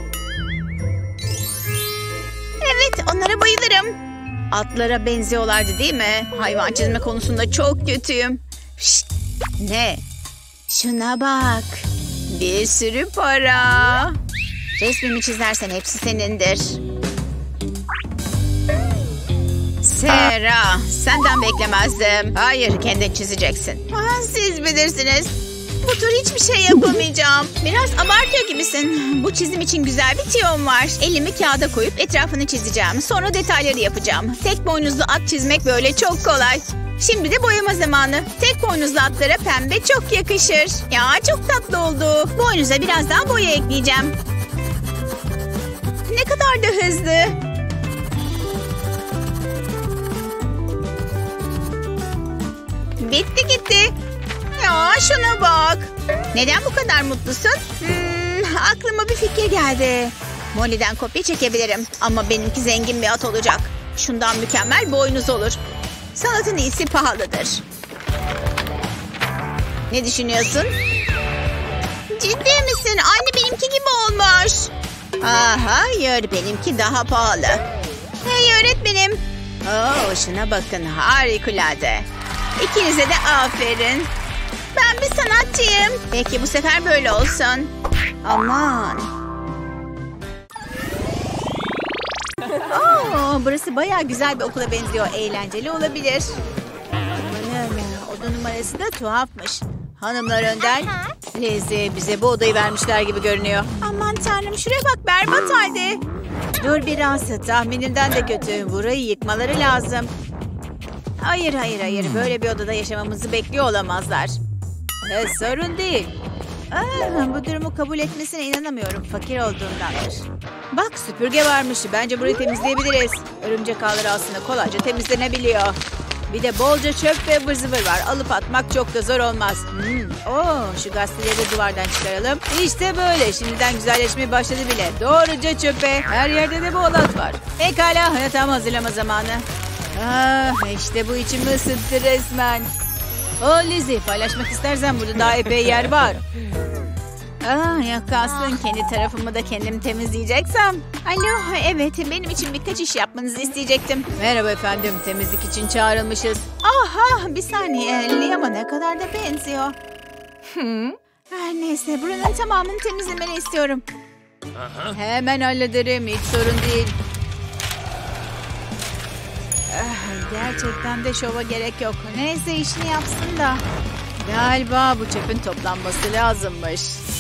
Evet, onlara bayılırım. Atlara benziyorlardı değil mi? Hayvan çizme konusunda çok kötüyüm. Şşt, ne? Şuna bak. Bir sürü para. Resmimi çizersen hepsi senindir. Sarah, senden beklemezdim. Hayır, kendin çizeceksin. Siz bilirsiniz. Bu tur hiçbir şey yapamayacağım. Biraz abartıyor gibisin. Bu çizim için güzel bir tüyom var. Elimi kağıda koyup etrafını çizeceğim. Sonra detayları yapacağım. Tek boynuzlu at çizmek böyle çok kolay. Şimdi de boyama zamanı. Tek boynuzlu atlara pembe çok yakışır. Ya çok tatlı oldu. Boynuza biraz daha boya ekleyeceğim. Ne kadar da hızlı. Bitti gitti. Ya şuna bak. Neden bu kadar mutlusun? Aklıma bir fikir geldi. Molly'den kopya çekebilirim. Ama benimki zengin bir at olacak. Şundan mükemmel boynuz olur. Sanatın iyisi pahalıdır. Ne düşünüyorsun? Ciddi misin? Aynı benimki gibi olmuş. Hayır, benimki daha pahalı. Hey öğretmenim. Şuna bakın, harikulade. İkinize de aferin. Ben bir sanatçıyım. Peki bu sefer böyle olsun. Aman. Burası bayağı güzel bir okula benziyor. Eğlenceli olabilir. Amanın, oda numarası da tuhafmış. Hanımlar önden. Lizzie, bize bu odayı vermişler gibi görünüyor. Aman tanrım, şuraya bak, berbat halde. Dur biraz, tahminimden de kötü. Burayı yıkmaları lazım. Hayır. Böyle bir odada yaşamamızı bekliyor olamazlar. Sorun değil. Bu durumu kabul etmesine inanamıyorum. Fakir olduğundandır. Bak, süpürge varmış. Bence burayı temizleyebiliriz. Örümcek ağları aslında kolayca temizlenebiliyor. Bir de bolca çöp ve ıvır zıvır var. Alıp atmak çok da zor olmaz. Şu gazeteleri de duvardan çıkaralım. İşte böyle. Şimdiden güzelleşmeye başladı bile. Doğruca çöpe. Her yerde de bu olat var. Pekala, yatağımı hazırlama zamanı. İşte bu içimi ısıttı resmen. Lizzie, paylaşmak istersen burada daha epey yer var. Ya kalsın, kendi tarafımı da kendim temizleyeceksem. Alo, evet, benim için birkaç iş yapmanızı isteyecektim. Merhaba efendim, temizlik için çağrılmışız. Bir saniye, Liam'a ne kadar da benziyor. Neyse, buranın tamamını temizlemeni istiyorum. Hemen hallederim, hiç sorun değil. Gerçekten de şova gerek yok. Neyse, işini yapsın da. Galiba bu çöpün toplanması lazımmış.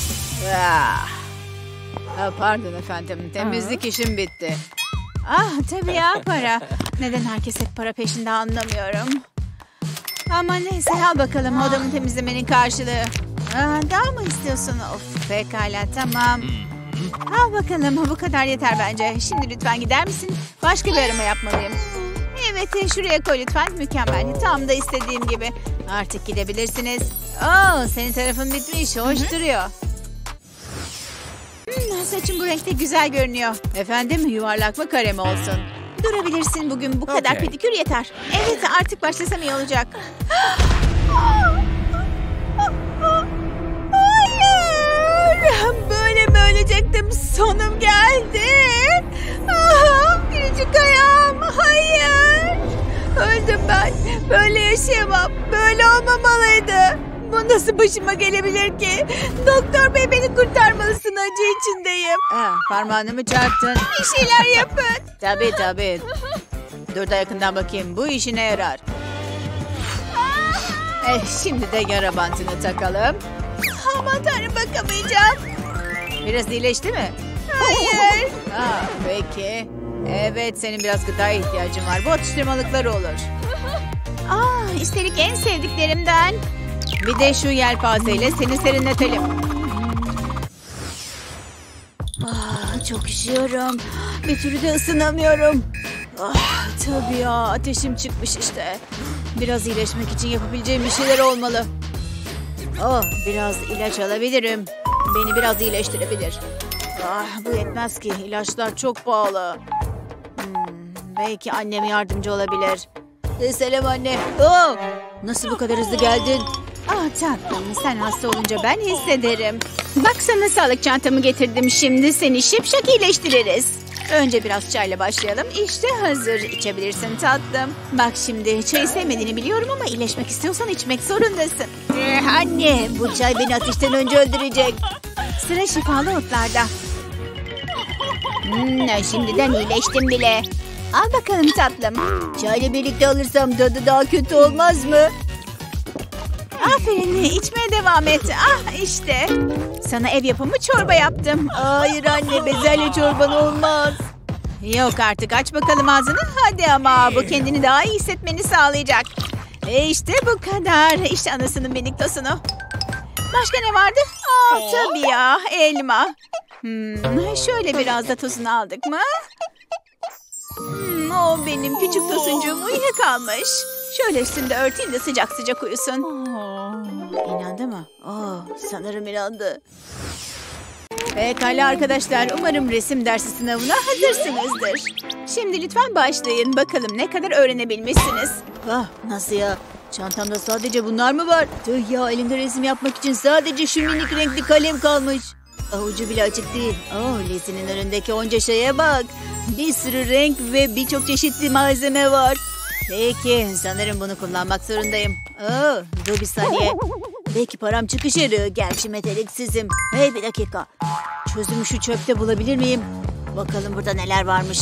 Pardon efendim, temizlik işim bitti. Tabii ya, para. Neden herkes hep para peşinde anlamıyorum. Ama neyse, al bakalım odamı temizlemenin karşılığı. Daha mı istiyorsun? Of, pekala, tamam. Al bakalım, bu kadar yeter bence. Şimdi lütfen gider misin? Başka bir arama yapmalıyım. Evet, şuraya koy lütfen. Mükemmel. Tam da istediğim gibi. Artık gidebilirsiniz. Senin tarafın bitmiş. Hoş duruyor. Saçım bu renkte güzel görünüyor. Efendim, yuvarlak mı, kare mi olsun? Durabilirsin, bugün bu kadar pedikür yeter. Evet, artık başlasam iyi olacak. Hayır. Böyle mi ölecektim? Sonum geldi. Biricik ayağım. Hayır. Öldüm ben. Böyle yaşayamam. Böyle olmamalıydı. Bu nasıl başıma gelebilir ki? Doktor bey, beni kurtarmalısın. Acı içindeyim. Parmağını mı çarptın? Bir şeyler yapın. Tabii. Dur da yakından bakayım. Bu işine yarar. Şimdi de yara bantını takalım. Aman tanrım, bakamayacağım. Biraz iyileşti mi? Hayır. Peki. Evet, senin biraz gıdaya ihtiyacın var. Bu atıştırmalıklar olur. Üstelik en sevdiklerimden. Bir de şu yelpazeyle seni serinletelim. Çok üşüyorum. Bir türlü de ısınamıyorum. Tabii ya, ateşim çıkmış işte. Biraz iyileşmek için yapabileceğim bir şeyler olmalı. Biraz ilaç alabilirim. Beni biraz iyileştirebilir. Bu yetmez ki. İlaçlar çok pahalı. Belki annem yardımcı olabilir. Selam anne. Nasıl bu kadar hızlı geldin? Tatlım, sen hasta olunca ben hissederim. Bak sana sağlık çantamı getirdim. Şimdi seni şipşak iyileştiririz. Önce biraz çayla başlayalım. İşte hazır. İçebilirsin tatlım. Bak şimdi, çayı sevmediğini biliyorum ama iyileşmek istiyorsan içmek zorundasın. Anne, bu çay beni ateşten önce öldürecek. Sıra şifalı otlarda. Şimdiden iyileştim bile. Al bakalım tatlım. Çayla birlikte alırsam tadı daha kötü olmaz mı? Aferin, içmeye devam et. İşte. Sana ev yapımı çorba yaptım. Hayır anne, bezelye çorban olmaz. Yok artık, aç bakalım ağzını. Hadi ama, bu kendini daha iyi hissetmeni sağlayacak. İşte bu kadar. İşte anasının minik tosunu. Başka ne vardı? Tabii ya, elma. Şöyle biraz da tozunu aldık mı? O benim küçük tosuncuğum uyuyakalmış. Şöyle üstünde örteyim de sıcak sıcak uyusun. İnandı mı? Sanırım inandı. Pekala arkadaşlar, umarım resim dersi sınavına hazırsınızdır. Şimdi lütfen başlayın. Bakalım ne kadar öğrenebilmişsiniz. Nasıl ya? Çantamda sadece bunlar mı var? Tüh ya, elimde resim yapmak için sadece şu minik renkli kalem kalmış. Ucu bile açık değil. Lezi'nin önündeki onca şeye bak. Bir sürü renk ve birçok çeşitli malzeme var. Peki, sanırım bunu kullanmak zorundayım. Dur bir saniye. Belki param çıkış yarı. Gerçi meteliksizim. Hey, bir dakika. Çözümü şu çöpte bulabilir miyim? Bakalım burada neler varmış.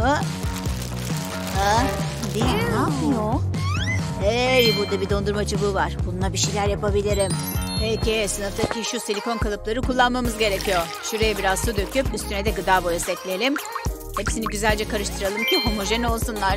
Değil, ne yapıyor? Hey, burada bir dondurma çubuğu var. Bununla bir şeyler yapabilirim. Peki, sınıftaki şu silikon kalıpları kullanmamız gerekiyor. Şuraya biraz su döküp üstüne de gıda boyası ekleyelim. Hepsini güzelce karıştıralım ki homojen olsunlar.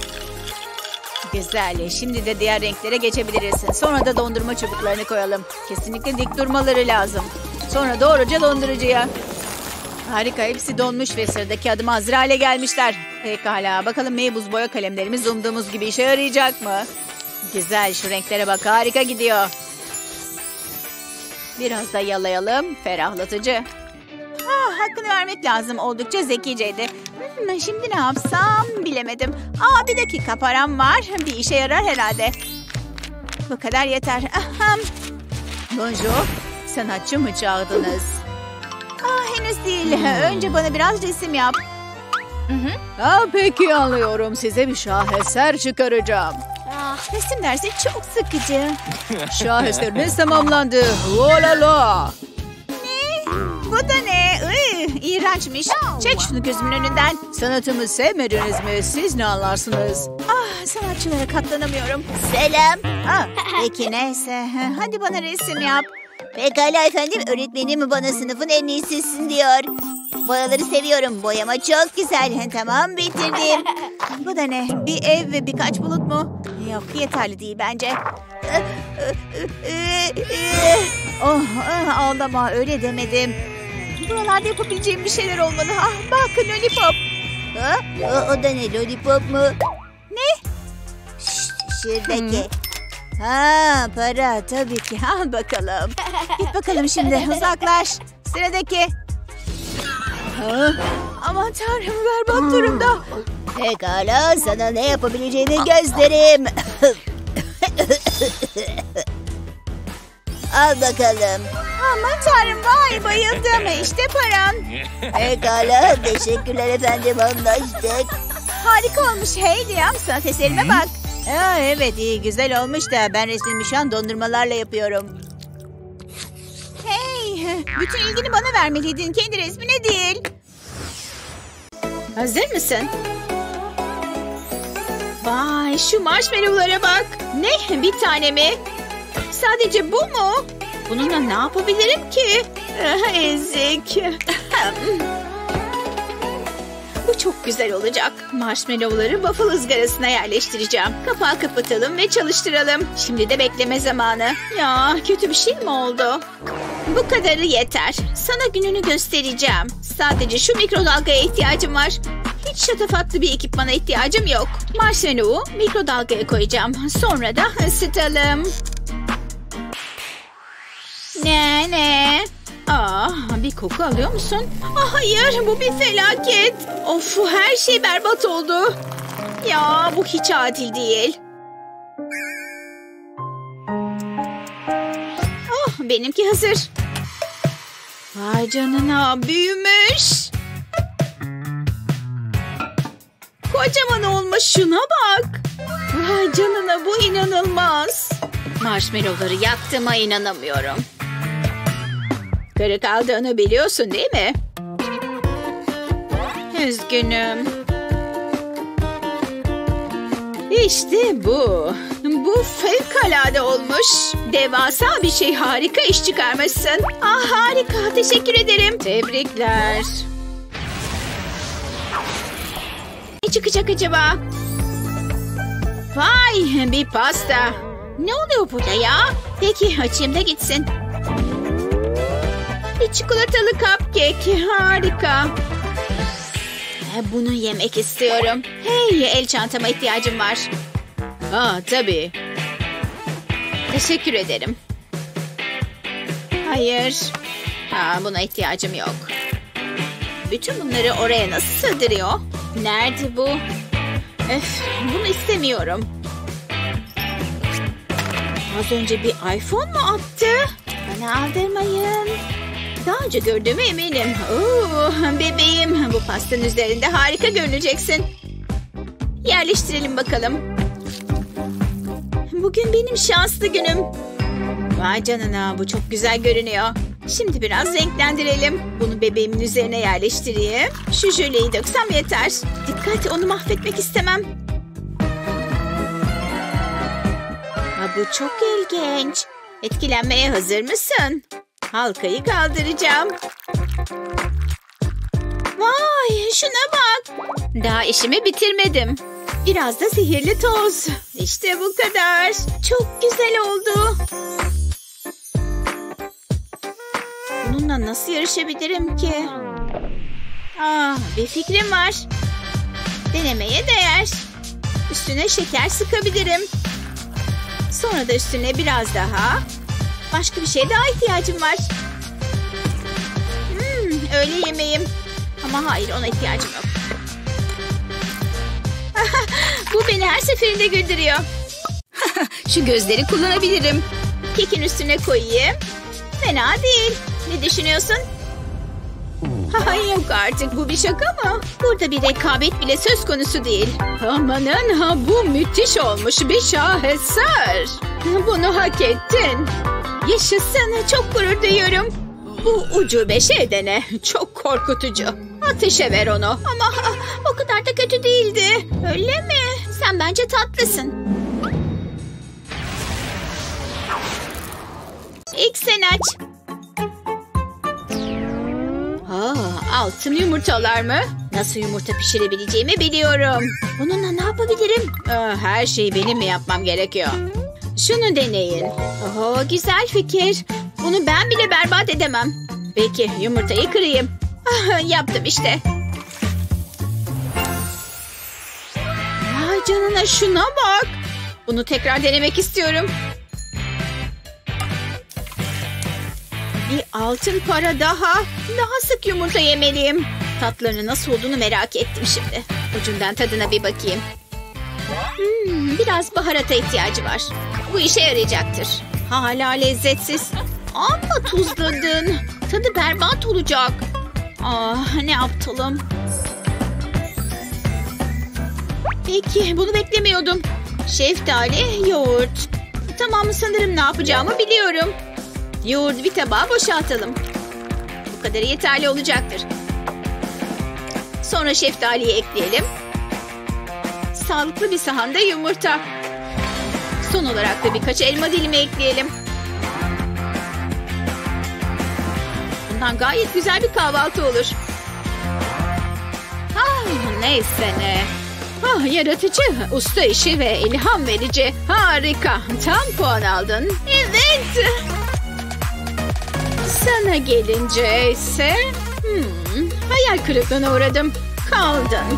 Güzel. Şimdi de diğer renklere geçebiliriz. Sonra da dondurma çubuklarını koyalım. Kesinlikle dik durmaları lazım. Sonra doğruca dondurucuya. Harika, hepsi donmuş ve sıradaki adıma hazır hale gelmişler. Pekala, bakalım meybuz boya kalemlerimiz umduğumuz gibi işe yarayacak mı? Güzel, şu renklere bak, harika gidiyor. Biraz da yalayalım, ferahlatıcı. Hakkını vermek lazım, oldukça zekiceydi. Şimdi ne yapsam bilemedim. Bir dakika, param var, bir işe yarar herhalde. Bu kadar yeter. Bonjour, sanatçı mı çağırdınız? Henüz değil, önce bana biraz resim yap. Peki, anlıyorum, size bir şaheser çıkaracağım. Resim dersi çok sıkıcı. Şaheseriniz tamamlandı. Olala. Ne? Bu da ne? İğrençmiş. Çek şunu gözümün önünden. Sanatımı sevmediniz mi? Siz ne anlarsınız? Sanatçılara katlanamıyorum. Selam. Peki neyse. Hadi bana resim yap. Pekala efendim. Öğretmenim bana sınıfın en iyisisin diyor. Boyaları seviyorum. Boyama çok güzel. Tamam, bitirdim. Bu da ne? Bir ev ve birkaç bulut mu? Yok, yeterli değil bence. Ağlama, öyle demedim. Buralarda yapabileceğim bir şeyler olmalı. Bakın, lollipop. O da ne, lollipop mu? Ne? Şuradaki. Para tabii ki. Al bakalım. Git bakalım şimdi, uzaklaş. Sıradaki. Aman tanrım, berbat durumda. Pekala, sana ne yapabileceğini göstereyim. Al bakalım. Aman tanrım, vay, bayıldım. İşte paran. Pekala, teşekkürler efendim, anlaştık. Harika olmuş. Hey Liam, sanat eserime bak. Evet, iyi, güzel olmuş da ben resmimi şu an dondurmalarla yapıyorum. Hey, bütün ilgini bana vermeliydin, kendi resmine değil. Hazır mısın? Vay, şu marshmallowlara bak. Ne? Bir tane mi? Sadece bu mu? Bununla ne yapabilirim ki? Ezik. Bu çok çok güzel olacak. Marshmallowları waffle ızgarasına yerleştireceğim. Kapağı kapatalım ve çalıştıralım. Şimdi de bekleme zamanı. Ya kötü bir şey mi oldu? Bu kadarı yeter. Sana gününü göstereceğim. Sadece şu mikrodalgaya ihtiyacım var. Hiç şatafatlı bir ekipmana ihtiyacım yok. Marshmallow'u mikrodalgaya koyacağım. Sonra da ısıtalım. Ne? Bir koku alıyor musun? Hayır, bu bir felaket. Of, her şey berbat oldu. Ya bu hiç adil değil. Benimki hazır. Vay canına, büyümüş. Kocaman olmuş, şuna bak. Vay canına, bu inanılmaz. Marshmallowları yaktığıma inanamıyorum. Kırık aldığını biliyorsun değil mi? Üzgünüm. İşte bu. Bu fevkalade olmuş. Devasa bir şey, harika iş çıkarmışsın. Harika, teşekkür ederim. Tebrikler. Ne çıkacak acaba? Vay, bir pasta. Ne oluyor burada ya? Peki açayım da gitsin. Bir çikolatalı cupcake, harika. Bunu yemek istiyorum. Hey, el çantama ihtiyacım var. Tabii. Teşekkür ederim. Hayır. Buna ihtiyacım yok. Bütün bunları oraya nasıl sığdırıyor? Nerede bu? Bunu istemiyorum. Az önce bir iPhone mu attı? Bana aldırmayın. Daha önce gördüğüme eminim. Bebeğim, bu pastanın üzerinde harika görüneceksin. Yerleştirelim bakalım. Bugün benim şanslı günüm. Vay canına, bu çok güzel görünüyor. Şimdi biraz renklendirelim. Bunu bebeğimin üzerine yerleştireyim. Şu jöleyi döksem yeter. Dikkat, onu mahvetmek istemem. Bu çok ilginç. Etkilenmeye hazır mısın? Halkayı kaldıracağım. Vay, şuna bak. Daha işimi bitirmedim. Biraz da sihirli toz. İşte bu kadar. Çok güzel oldu. Bununla nasıl yarışabilirim ki? Bir fikrim var. Denemeye değer. Üstüne şeker sıkabilirim. Sonra da üstüne biraz daha. Başka bir şeye daha ihtiyacım var. Öğle yemeğim. Ama hayır, ona ihtiyacım yok. Bu beni her seferinde güldürüyor. Şu gözleri kullanabilirim. Kekin üstüne koyayım. Fena değil. Ne düşünüyorsun? Yok artık, bu bir şaka mı? Burada bir rekabet bile söz konusu değil. Amanın, bu müthiş olmuş, bir şaheser. Bunu hak ettin. Yaşasın, çok gurur duyuyorum. Bu ucube şey de ne? Çok korkutucu. Ateşe ver onu. Ama o kadar da kötü değildi. Öyle mi? Sen bence tatlısın. İlk sen aç. Altın yumurtalar mı? Nasıl yumurta pişirebileceğimi biliyorum. Bununla ne yapabilirim? Her şeyi benim mi yapmam gerekiyor? Şunu deneyin. Güzel fikir. Bunu ben bile berbat edemem. Peki, yumurtayı kırayım. Yaptım işte. Vay canına, şuna bak. Bunu tekrar denemek istiyorum. Bir altın para daha. Daha sık yumurta yemeliyim. Tatlarının nasıl olduğunu merak ettim şimdi. Ucundan tadına bir bakayım. Biraz baharata ihtiyacı var. Bu işe yarayacaktır. Hala lezzetsiz. Amma tuzladın. Tadı berbat olacak. Ne aptalım. Peki, bunu beklemiyordum. Şeftali, yoğurt. Tamam, sanırım ne yapacağımı biliyorum. Yoğurdu bir tabağa boşaltalım. Bu kadarı yeterli olacaktır. Sonra şeftaliyi ekleyelim. Sağlıklı bir sahanda yumurta. Son olarak da birkaç elma dilimi ekleyelim. Bundan gayet güzel bir kahvaltı olur. neyse ne. Ah, yaratıcı, usta işi ve ilham verici. Harika. Tam puan aldın. Evet. Sana gelince ise... hayal kırıklığına uğradım. Kaldın.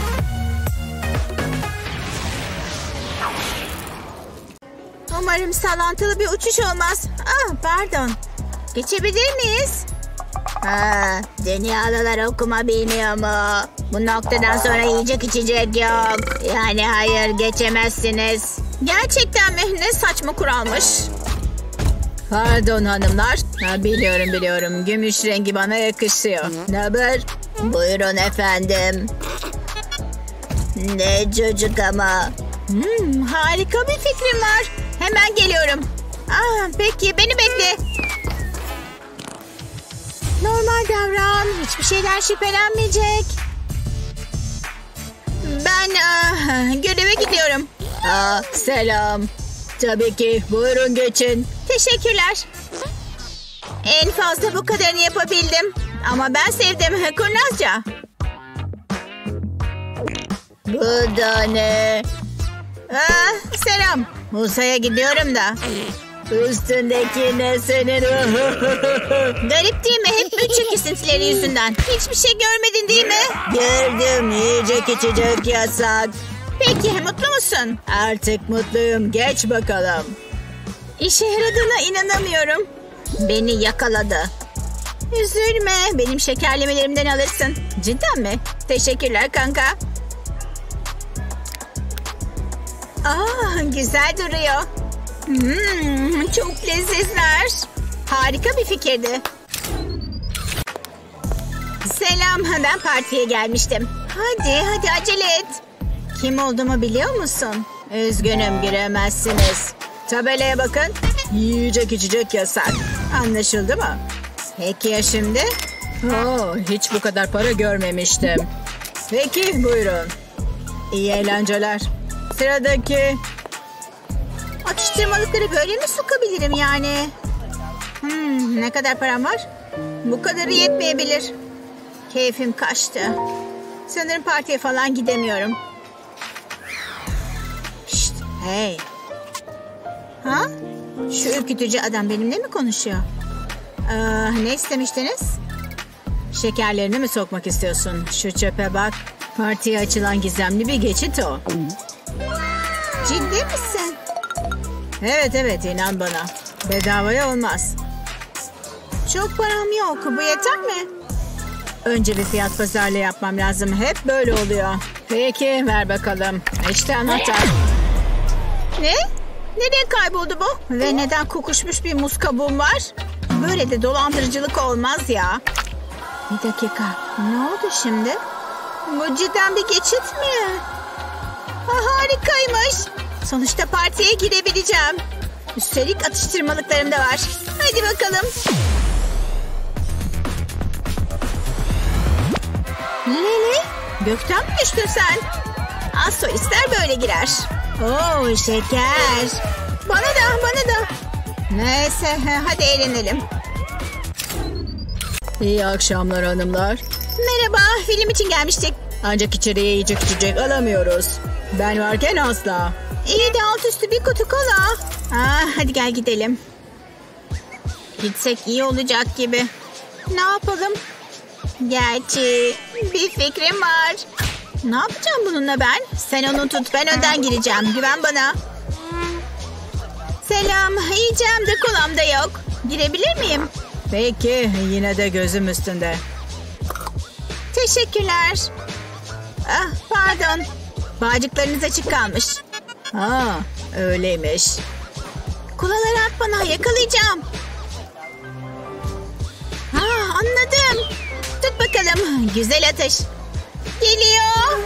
Umarım sallantılı bir uçuş olmaz. Ah, pardon. Geçebilir miyiz? Dünyalılar okuma bilmiyor mu? Bu noktadan sonra yiyecek içecek yok. Yani hayır, geçemezsiniz. Gerçekten mi? Ne saçma kuralmış. Pardon hanımlar. Biliyorum. Gümüş rengi bana yakışıyor. Ne haber? Buyurun efendim. Ne çocuk ama. Harika bir fikrim var. Hemen geliyorum. Peki, beni bekle. Normal davran. Hiçbir şeyden şüphelenmeyecek. Ben göreve gidiyorum. Selam. Tabii ki. Buyurun geçin. Teşekkürler. En fazla bu kadarını yapabildim. Ama ben sevdim. Kurnazca. Bu da ne? Selam. Musa'ya gidiyorum da. Üstündeki ne senin? Garip değil mi? Hep üç kesintileri yüzünden. Hiçbir şey görmedin değil mi? Gördüm. Yiyecek içecek yasak. Peki, mutlu musun? Artık mutluyum. Geç bakalım. İşe yaradığına inanamıyorum. Beni yakaladı. Üzülme. Benim şekerlemelerimden alırsın. Cidden mi? Teşekkürler kanka. Güzel duruyor. Çok lezzetler. Harika bir fikirdi. Selam, ben partiye gelmiştim. Hadi acele et. Kim olduğumu biliyor musun? Üzgünüm, giremezsiniz. Tabelaya bakın. Yiyecek içecek yasak. Anlaşıldı mı? Peki ya şimdi? Hiç bu kadar para görmemiştim. Peki, buyurun. İyi eğlenceler. Sıradaki... Atıştırmalıkları böyle mi sokabilirim yani? Ne kadar param var? Bu kadarı yetmeyebilir. Keyfim kaçtı. Sanırım partiye falan gidemiyorum. Şşt, hey. Şu ürkütücü adam benimle mi konuşuyor? Ne istemiştiniz? Şekerlerini mi sokmak istiyorsun? Şu çöpe bak. Partiye açılan gizemli bir geçit o. Ciddi misin? Evet, inan bana. Bedavaya olmaz. Çok param yok. Bu yeter mi? Önce bir fiyat pazarlığı yapmam lazım. Hep böyle oluyor. Peki, ver bakalım. İşte anahtar. Ne? Nereye kayboldu bu? Ve neden kokuşmuş bir muz kabuğum var? Böyle de dolandırıcılık olmaz ya. Bir dakika. Ne oldu şimdi? Bu cidden bir geçit mi? Harikaymış. Sonuçta partiye girebileceğim. Üstelik atıştırmalıklarım da var. Hadi bakalım. Lili, gökten mi düştün sen? Az solistler böyle girer. Şeker. Bana da. Neyse, hadi eğlenelim. İyi akşamlar hanımlar. Merhaba, film için gelmiştik. Ancak içeriye yiyecek içecek alamıyoruz. Ben varken asla. İyi de alt üstü bir kutu kola. Hadi gel gidelim. Gitsek iyi olacak gibi. Ne yapalım? Gerçi bir fikrim var. Ne yapacağım bununla ben? Sen onu tut, ben önden gireceğim. Güven bana. Selam, yiyeceğim de kolam da yok. Girebilir miyim? Peki, yine de gözüm üstünde. Teşekkürler. Pardon. Bağcıklarınız açık kalmış. Öyleymiş. Kolaları at bana, yakalayacağım. Anladım. Tut bakalım. Güzel atış. Geliyor.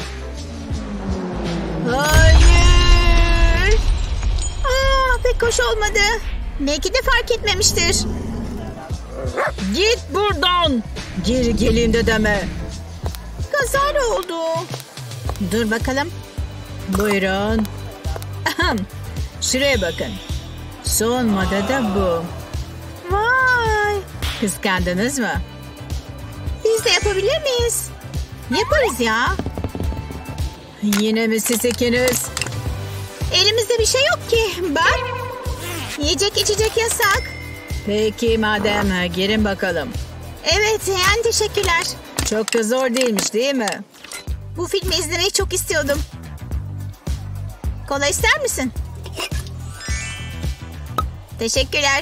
Hayır. Pek hoş olmadı. Belki de fark etmemiştir. Git buradan. Geri geleyim de deme. Kazara oldu. Dur bakalım. Buyurun. Şuraya bakın. Son moda da bu. Vay. Kıskandınız mı? Biz de yapabilir miyiz? Yaparız ya. Yine mi siz ikiniz? Elimizde bir şey yok ki. Bak. Yiyecek içecek yasak. Peki madem girin bakalım. Evet yani teşekkürler. Çok da zor değilmiş değil mi? Bu filmi izlemeyi çok istiyordum. Kola ister misin? Teşekkürler.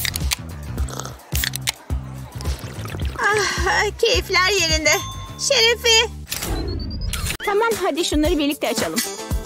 Ah, keyifler yerinde. Şerefi. Tamam hadi şunları birlikte açalım.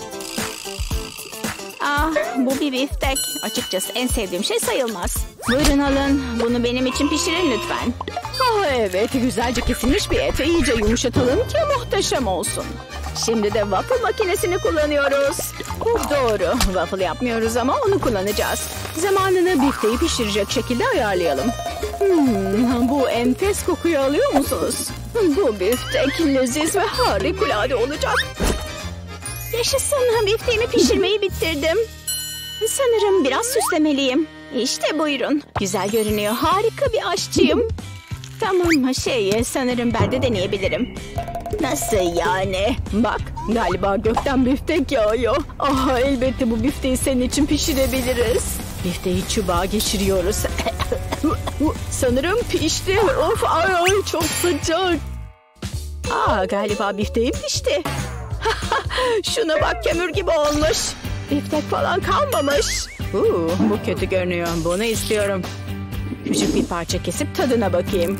Ah bu bir biftek. Açıkçası en sevdiğim şey sayılmaz. Buyurun alın. Bunu benim için pişirin lütfen. Ah evet güzelce kesilmiş bir et. İyice yumuşatalım ki muhteşem olsun. Şimdi de waffle makinesini kullanıyoruz. Doğru. Waffle yapmıyoruz ama onu kullanacağız. Zamanını bifteyi pişirecek şekilde ayarlayalım. Bu enfes kokuyu alıyor musunuz? Bu biftek leziz ve harikulade olacak. Yaşasın, bifteğimi pişirmeyi bitirdim. Sanırım biraz süslemeliyim. İşte buyurun. Güzel görünüyor. Harika bir aşçıyım. Tamam sanırım ben de deneyebilirim. Nasıl yani? Bak galiba gökten biftek yağıyor. Aha elbette bu bifteği senin için pişirebiliriz. Bifteği çubuğa geçiriyoruz. Sanırım pişti. Of ay çok sıcak. Galiba bifteğim pişti. Şuna bak kömür gibi olmuş. Biftek falan kalmamış. Bu kötü görünüyor. Bunu istiyorum. Küçük bir parça kesip tadına bakayım.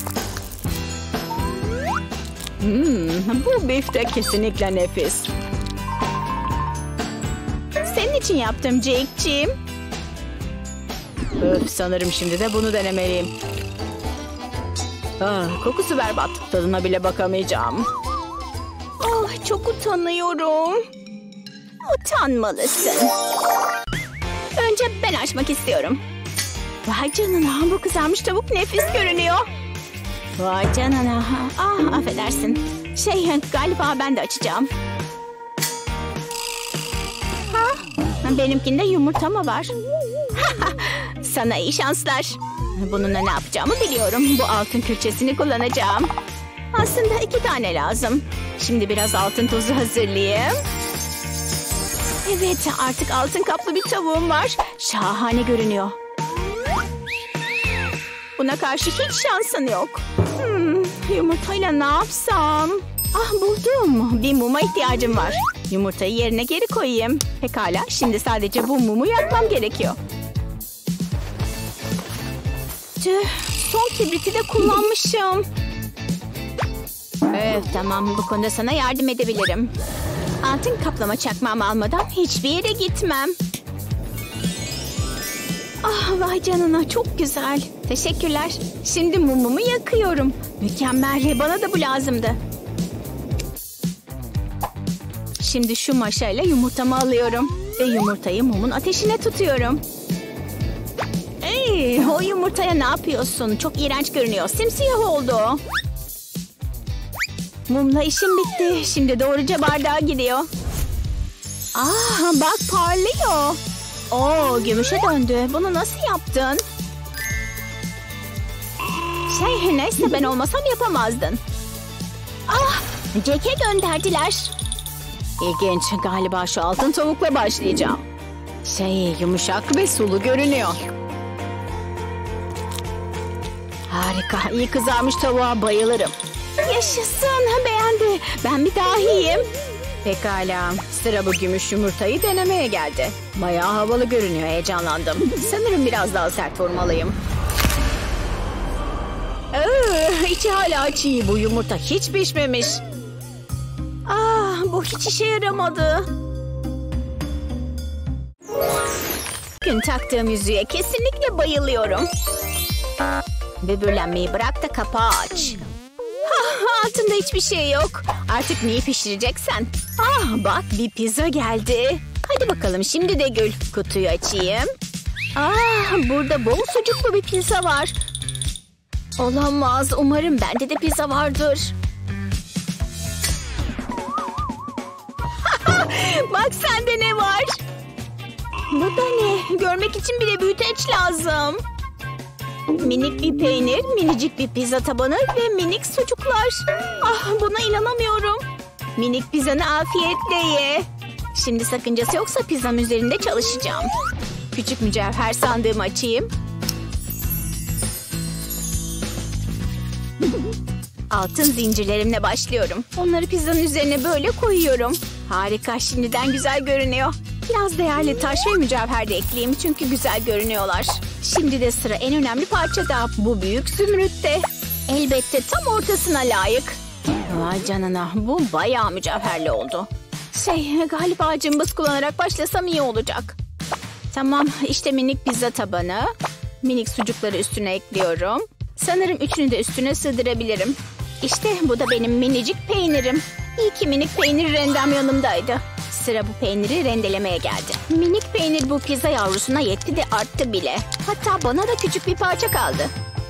Bu biftek kesinlikle nefis. Senin için yaptım Jake'ciğim. Sanırım şimdi de bunu denemeliyim. Kokusu berbat. Tadına bile bakamayacağım. Çok utanıyorum. Utanmalısın. Önce ben açmak istiyorum. Vay canına bu kızarmış tavuk nefis görünüyor. Vay canına. Affedersin. Galiba ben de açacağım. Benimkinde yumurta mı var? Sana iyi şanslar. Bununla ne yapacağımı biliyorum. Bu altın külçesini kullanacağım. Aslında 2 tane lazım. Şimdi biraz altın tozu hazırlayayım. Evet artık altın kaplı bir tavuğum var. Şahane görünüyor. Buna karşı hiç şansın yok. Yumurtayla ne yapsam? Buldum. Bir muma ihtiyacım var. Yumurtayı yerine geri koyayım. Pekala şimdi sadece bu mumu yakmam gerekiyor. Son kibriti de kullanmışım. Evet tamam bu konuda sana yardım edebilirim. Altın kaplama çakmağımı almadan hiçbir yere gitmem. Vay canına çok güzel. Teşekkürler. Şimdi mumumu yakıyorum. Mükemmel. Bana da bu lazımdı. Şimdi şu maşayla yumurtamı alıyorum. Ve yumurtayı mumun ateşine tutuyorum. O yumurtaya ne yapıyorsun? Çok iğrenç görünüyor. Simsiyah oldu. Mumla işim bitti. Şimdi doğruca bardağa gidiyor. Bak parlıyor. Gümüşe döndü. Bunu nasıl yaptın? Neyse ben olmasam yapamazdın. Jack'e gönderdiler. İlginç. Galiba şu altın tavukla başlayacağım. Yumuşak ve sulu görünüyor. Harika. İyi kızarmış tavuğa bayılırım. Yaşasın. Beğendi. Ben bir dahiyim. Pekala. Sıra bu gümüş yumurtayı denemeye geldi. Bayağı havalı görünüyor. Heyecanlandım. Sanırım biraz daha sert vurmalıyım. İçi hala çiğ. Bu yumurta hiç pişmemiş. Bu hiç işe yaramadı. Bugün taktığım yüzüğe kesinlikle bayılıyorum. Böbürlenmeyi bırak da kapağı aç. Altında hiçbir şey yok. Artık neyi pişireceksen. Bak bir pizza geldi. Hadi bakalım şimdi de gül. Kutuyu açayım. Burada bol sucuklu bir pizza var. Olamaz. Umarım bende de pizza vardır. Bak sende ne var? Bu da ne? Görmek için bile büyüteç lazım. Minik bir peynir, minicik bir pizza tabanı ve minik sucuklar. Ah, buna inanamıyorum. Minik pizzanı afiyetle ye. Şimdi sakıncası yoksa pizzam üzerinde çalışacağım. Küçük mücevher sandığımı açayım. Altın zincirlerimle başlıyorum. Onları pizzanın üzerine böyle koyuyorum. Harika, şimdiden güzel görünüyor. Biraz değerli taş ve mücevher de ekleyeyim çünkü güzel görünüyorlar. Şimdi de sıra en önemli parçada. Bu büyük zümrütte. Elbette tam ortasına layık. Vay canına, bu bayağı mücevherli oldu. Galiba cımbız kullanarak başlasam iyi olacak. Tamam, işte minik pizza tabanı. Minik sucukları üstüne ekliyorum. Sanırım üçünü de üstüne sığdırabilirim. İşte bu da benim minicik peynirim. İyi ki minik peynir rendem yanımdaydı. Sıra bu peyniri rendelemeye geldi. Minik peynir bu pizza yavrusuna yetti de arttı bile. Hatta bana da küçük bir parça kaldı.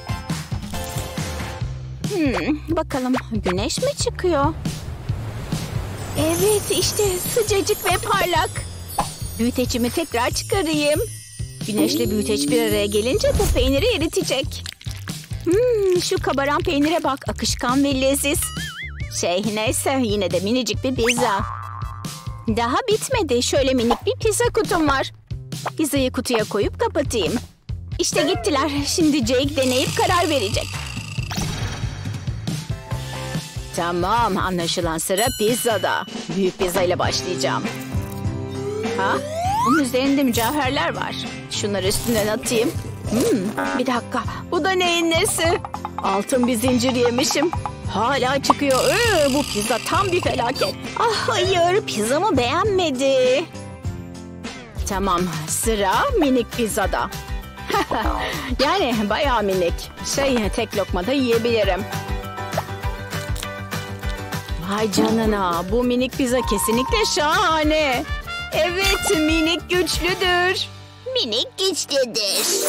Bakalım güneş mi çıkıyor? Evet, işte sıcacık ve parlak. Büyütecimi tekrar çıkarayım. Güneşle büyüteç bir araya gelince bu peyniri eritecek. Şu kabaran peynire bak, akışkan ve leziz. Neyse, yine de minicik bir pizza. Daha bitmedi. Şöyle minik bir pizza kutum var. Pizzayı kutuya koyup kapatayım. İşte gittiler. Şimdi Jake deneyip karar verecek. Tamam, anlaşılan sıra pizzada. Büyük pizza ile başlayacağım. Bunun üzerinde mücevherler var. Şunları üstünden atayım. Bir dakika, bu da neyin nesi? Altın bir zincir yemişim. Hala çıkıyor. Bu pizza tam bir felaket. Ah hayır, pizzamı beğenmedi. Tamam, sıra minik pizzada. Yani bayağı minik. Tek lokmada yiyebilirim. Vay canına, bu minik pizza kesinlikle şahane. Evet, minik güçlüdür. Minik güçlüdür.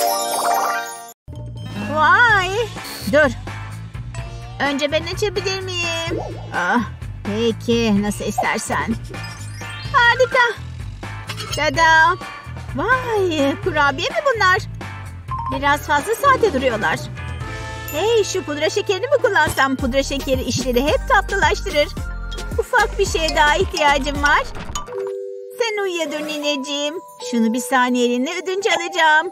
Vay. Dur. Önce ben açabilir miyim? Peki, nasıl istersen. Harika. Tada. Vay, kurabiye mi bunlar? Biraz fazla sade duruyorlar. Hey, şu pudra şekerini mi kullansam? Pudra şekeri işleri hep tatlılaştırır. Ufak bir şeye daha ihtiyacım var. Sen uyuyadır nineciğim. Şunu bir saniyeliğine ödünç alacağım.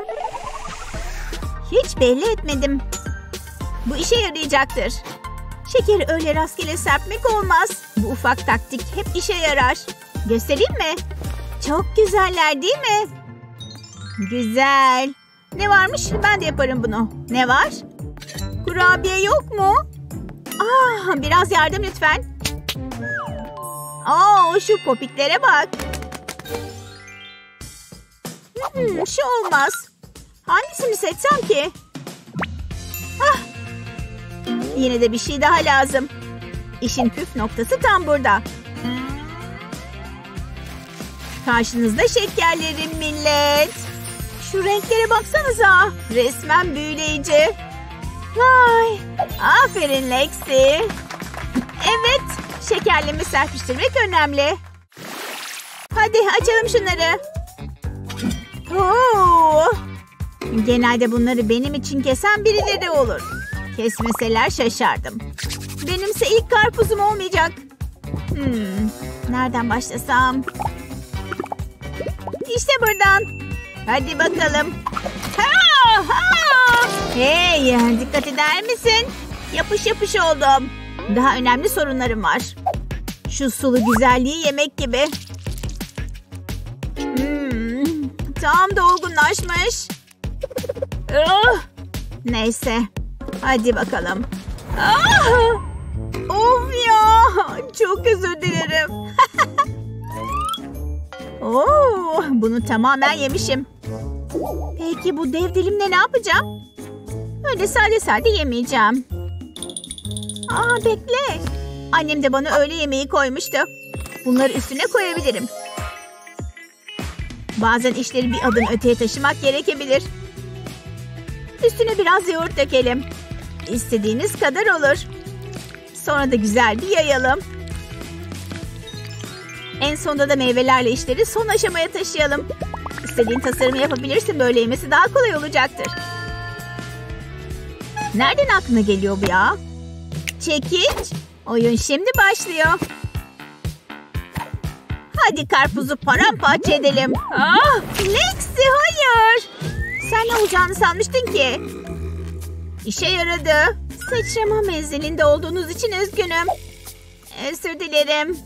Hiç belli etmedim. Bu işe yarayacaktır. Şekeri öyle rastgele serpmek olmaz. Bu ufak taktik hep işe yarar. Göstereyim mi? Çok güzeller değil mi? Güzel. Ne varmış? Ben de yaparım bunu. Ne var? Kurabiye yok mu? Biraz yardım lütfen. Şu popiklere bak. Şu olmaz. Hangisini seçsem ki? Yine de bir şey daha lazım. İşin püf noktası tam burada. Karşınızda şekerlerim millet. Şu renklere baksanıza. Resmen büyüleyici. Vay. Aferin Lexi. Evet. Şekerlemi serpiştirmek önemli. Hadi açalım şunları. Genelde bunları benim için kesen birileri olur. Kesmeseler şaşardım. Benimse ilk karpuzum olmayacak. Nereden başlasam? İşte buradan. Hadi bakalım. Hey, dikkat eder misin? Yapış yapış oldum. Daha önemli sorunlarım var. Şu sulu güzelliği yemek gibi. Tam dolgunlaşmış. Neyse. Hadi bakalım. Of ya. Çok özür dilerim. Bunu tamamen yemişim. Peki bu dev dilimle ne yapacağım? Öyle sade yemeyeceğim. Bekle. Annem de bana öğle yemeği koymuştu. Bunları üstüne koyabilirim. Bazen işleri bir adım öteye taşımak gerekebilir. Üstüne biraz yoğurt dökelim. İstediğiniz kadar olur. Sonra da güzel bir yayalım. En sonunda da meyvelerle işleri son aşamaya taşıyalım. İstediğin tasarımı yapabilirsin. Böyle yemesi daha kolay olacaktır. Nereden aklına geliyor bu ya? Çekiç. Oyun şimdi başlıyor. Hadi karpuzu paramparça edelim. Ah, Lexi hayır. Sen ne olacağını sanmıştın ki? İşe yaradı. Sıçrama menzilinde olduğunuz için üzgünüm. Özür dilerim.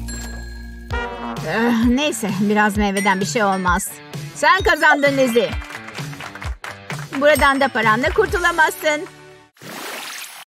Neyse, biraz meyveden bir şey olmaz. Sen kazandın Lizzie. Buradan da paranla kurtulamazsın.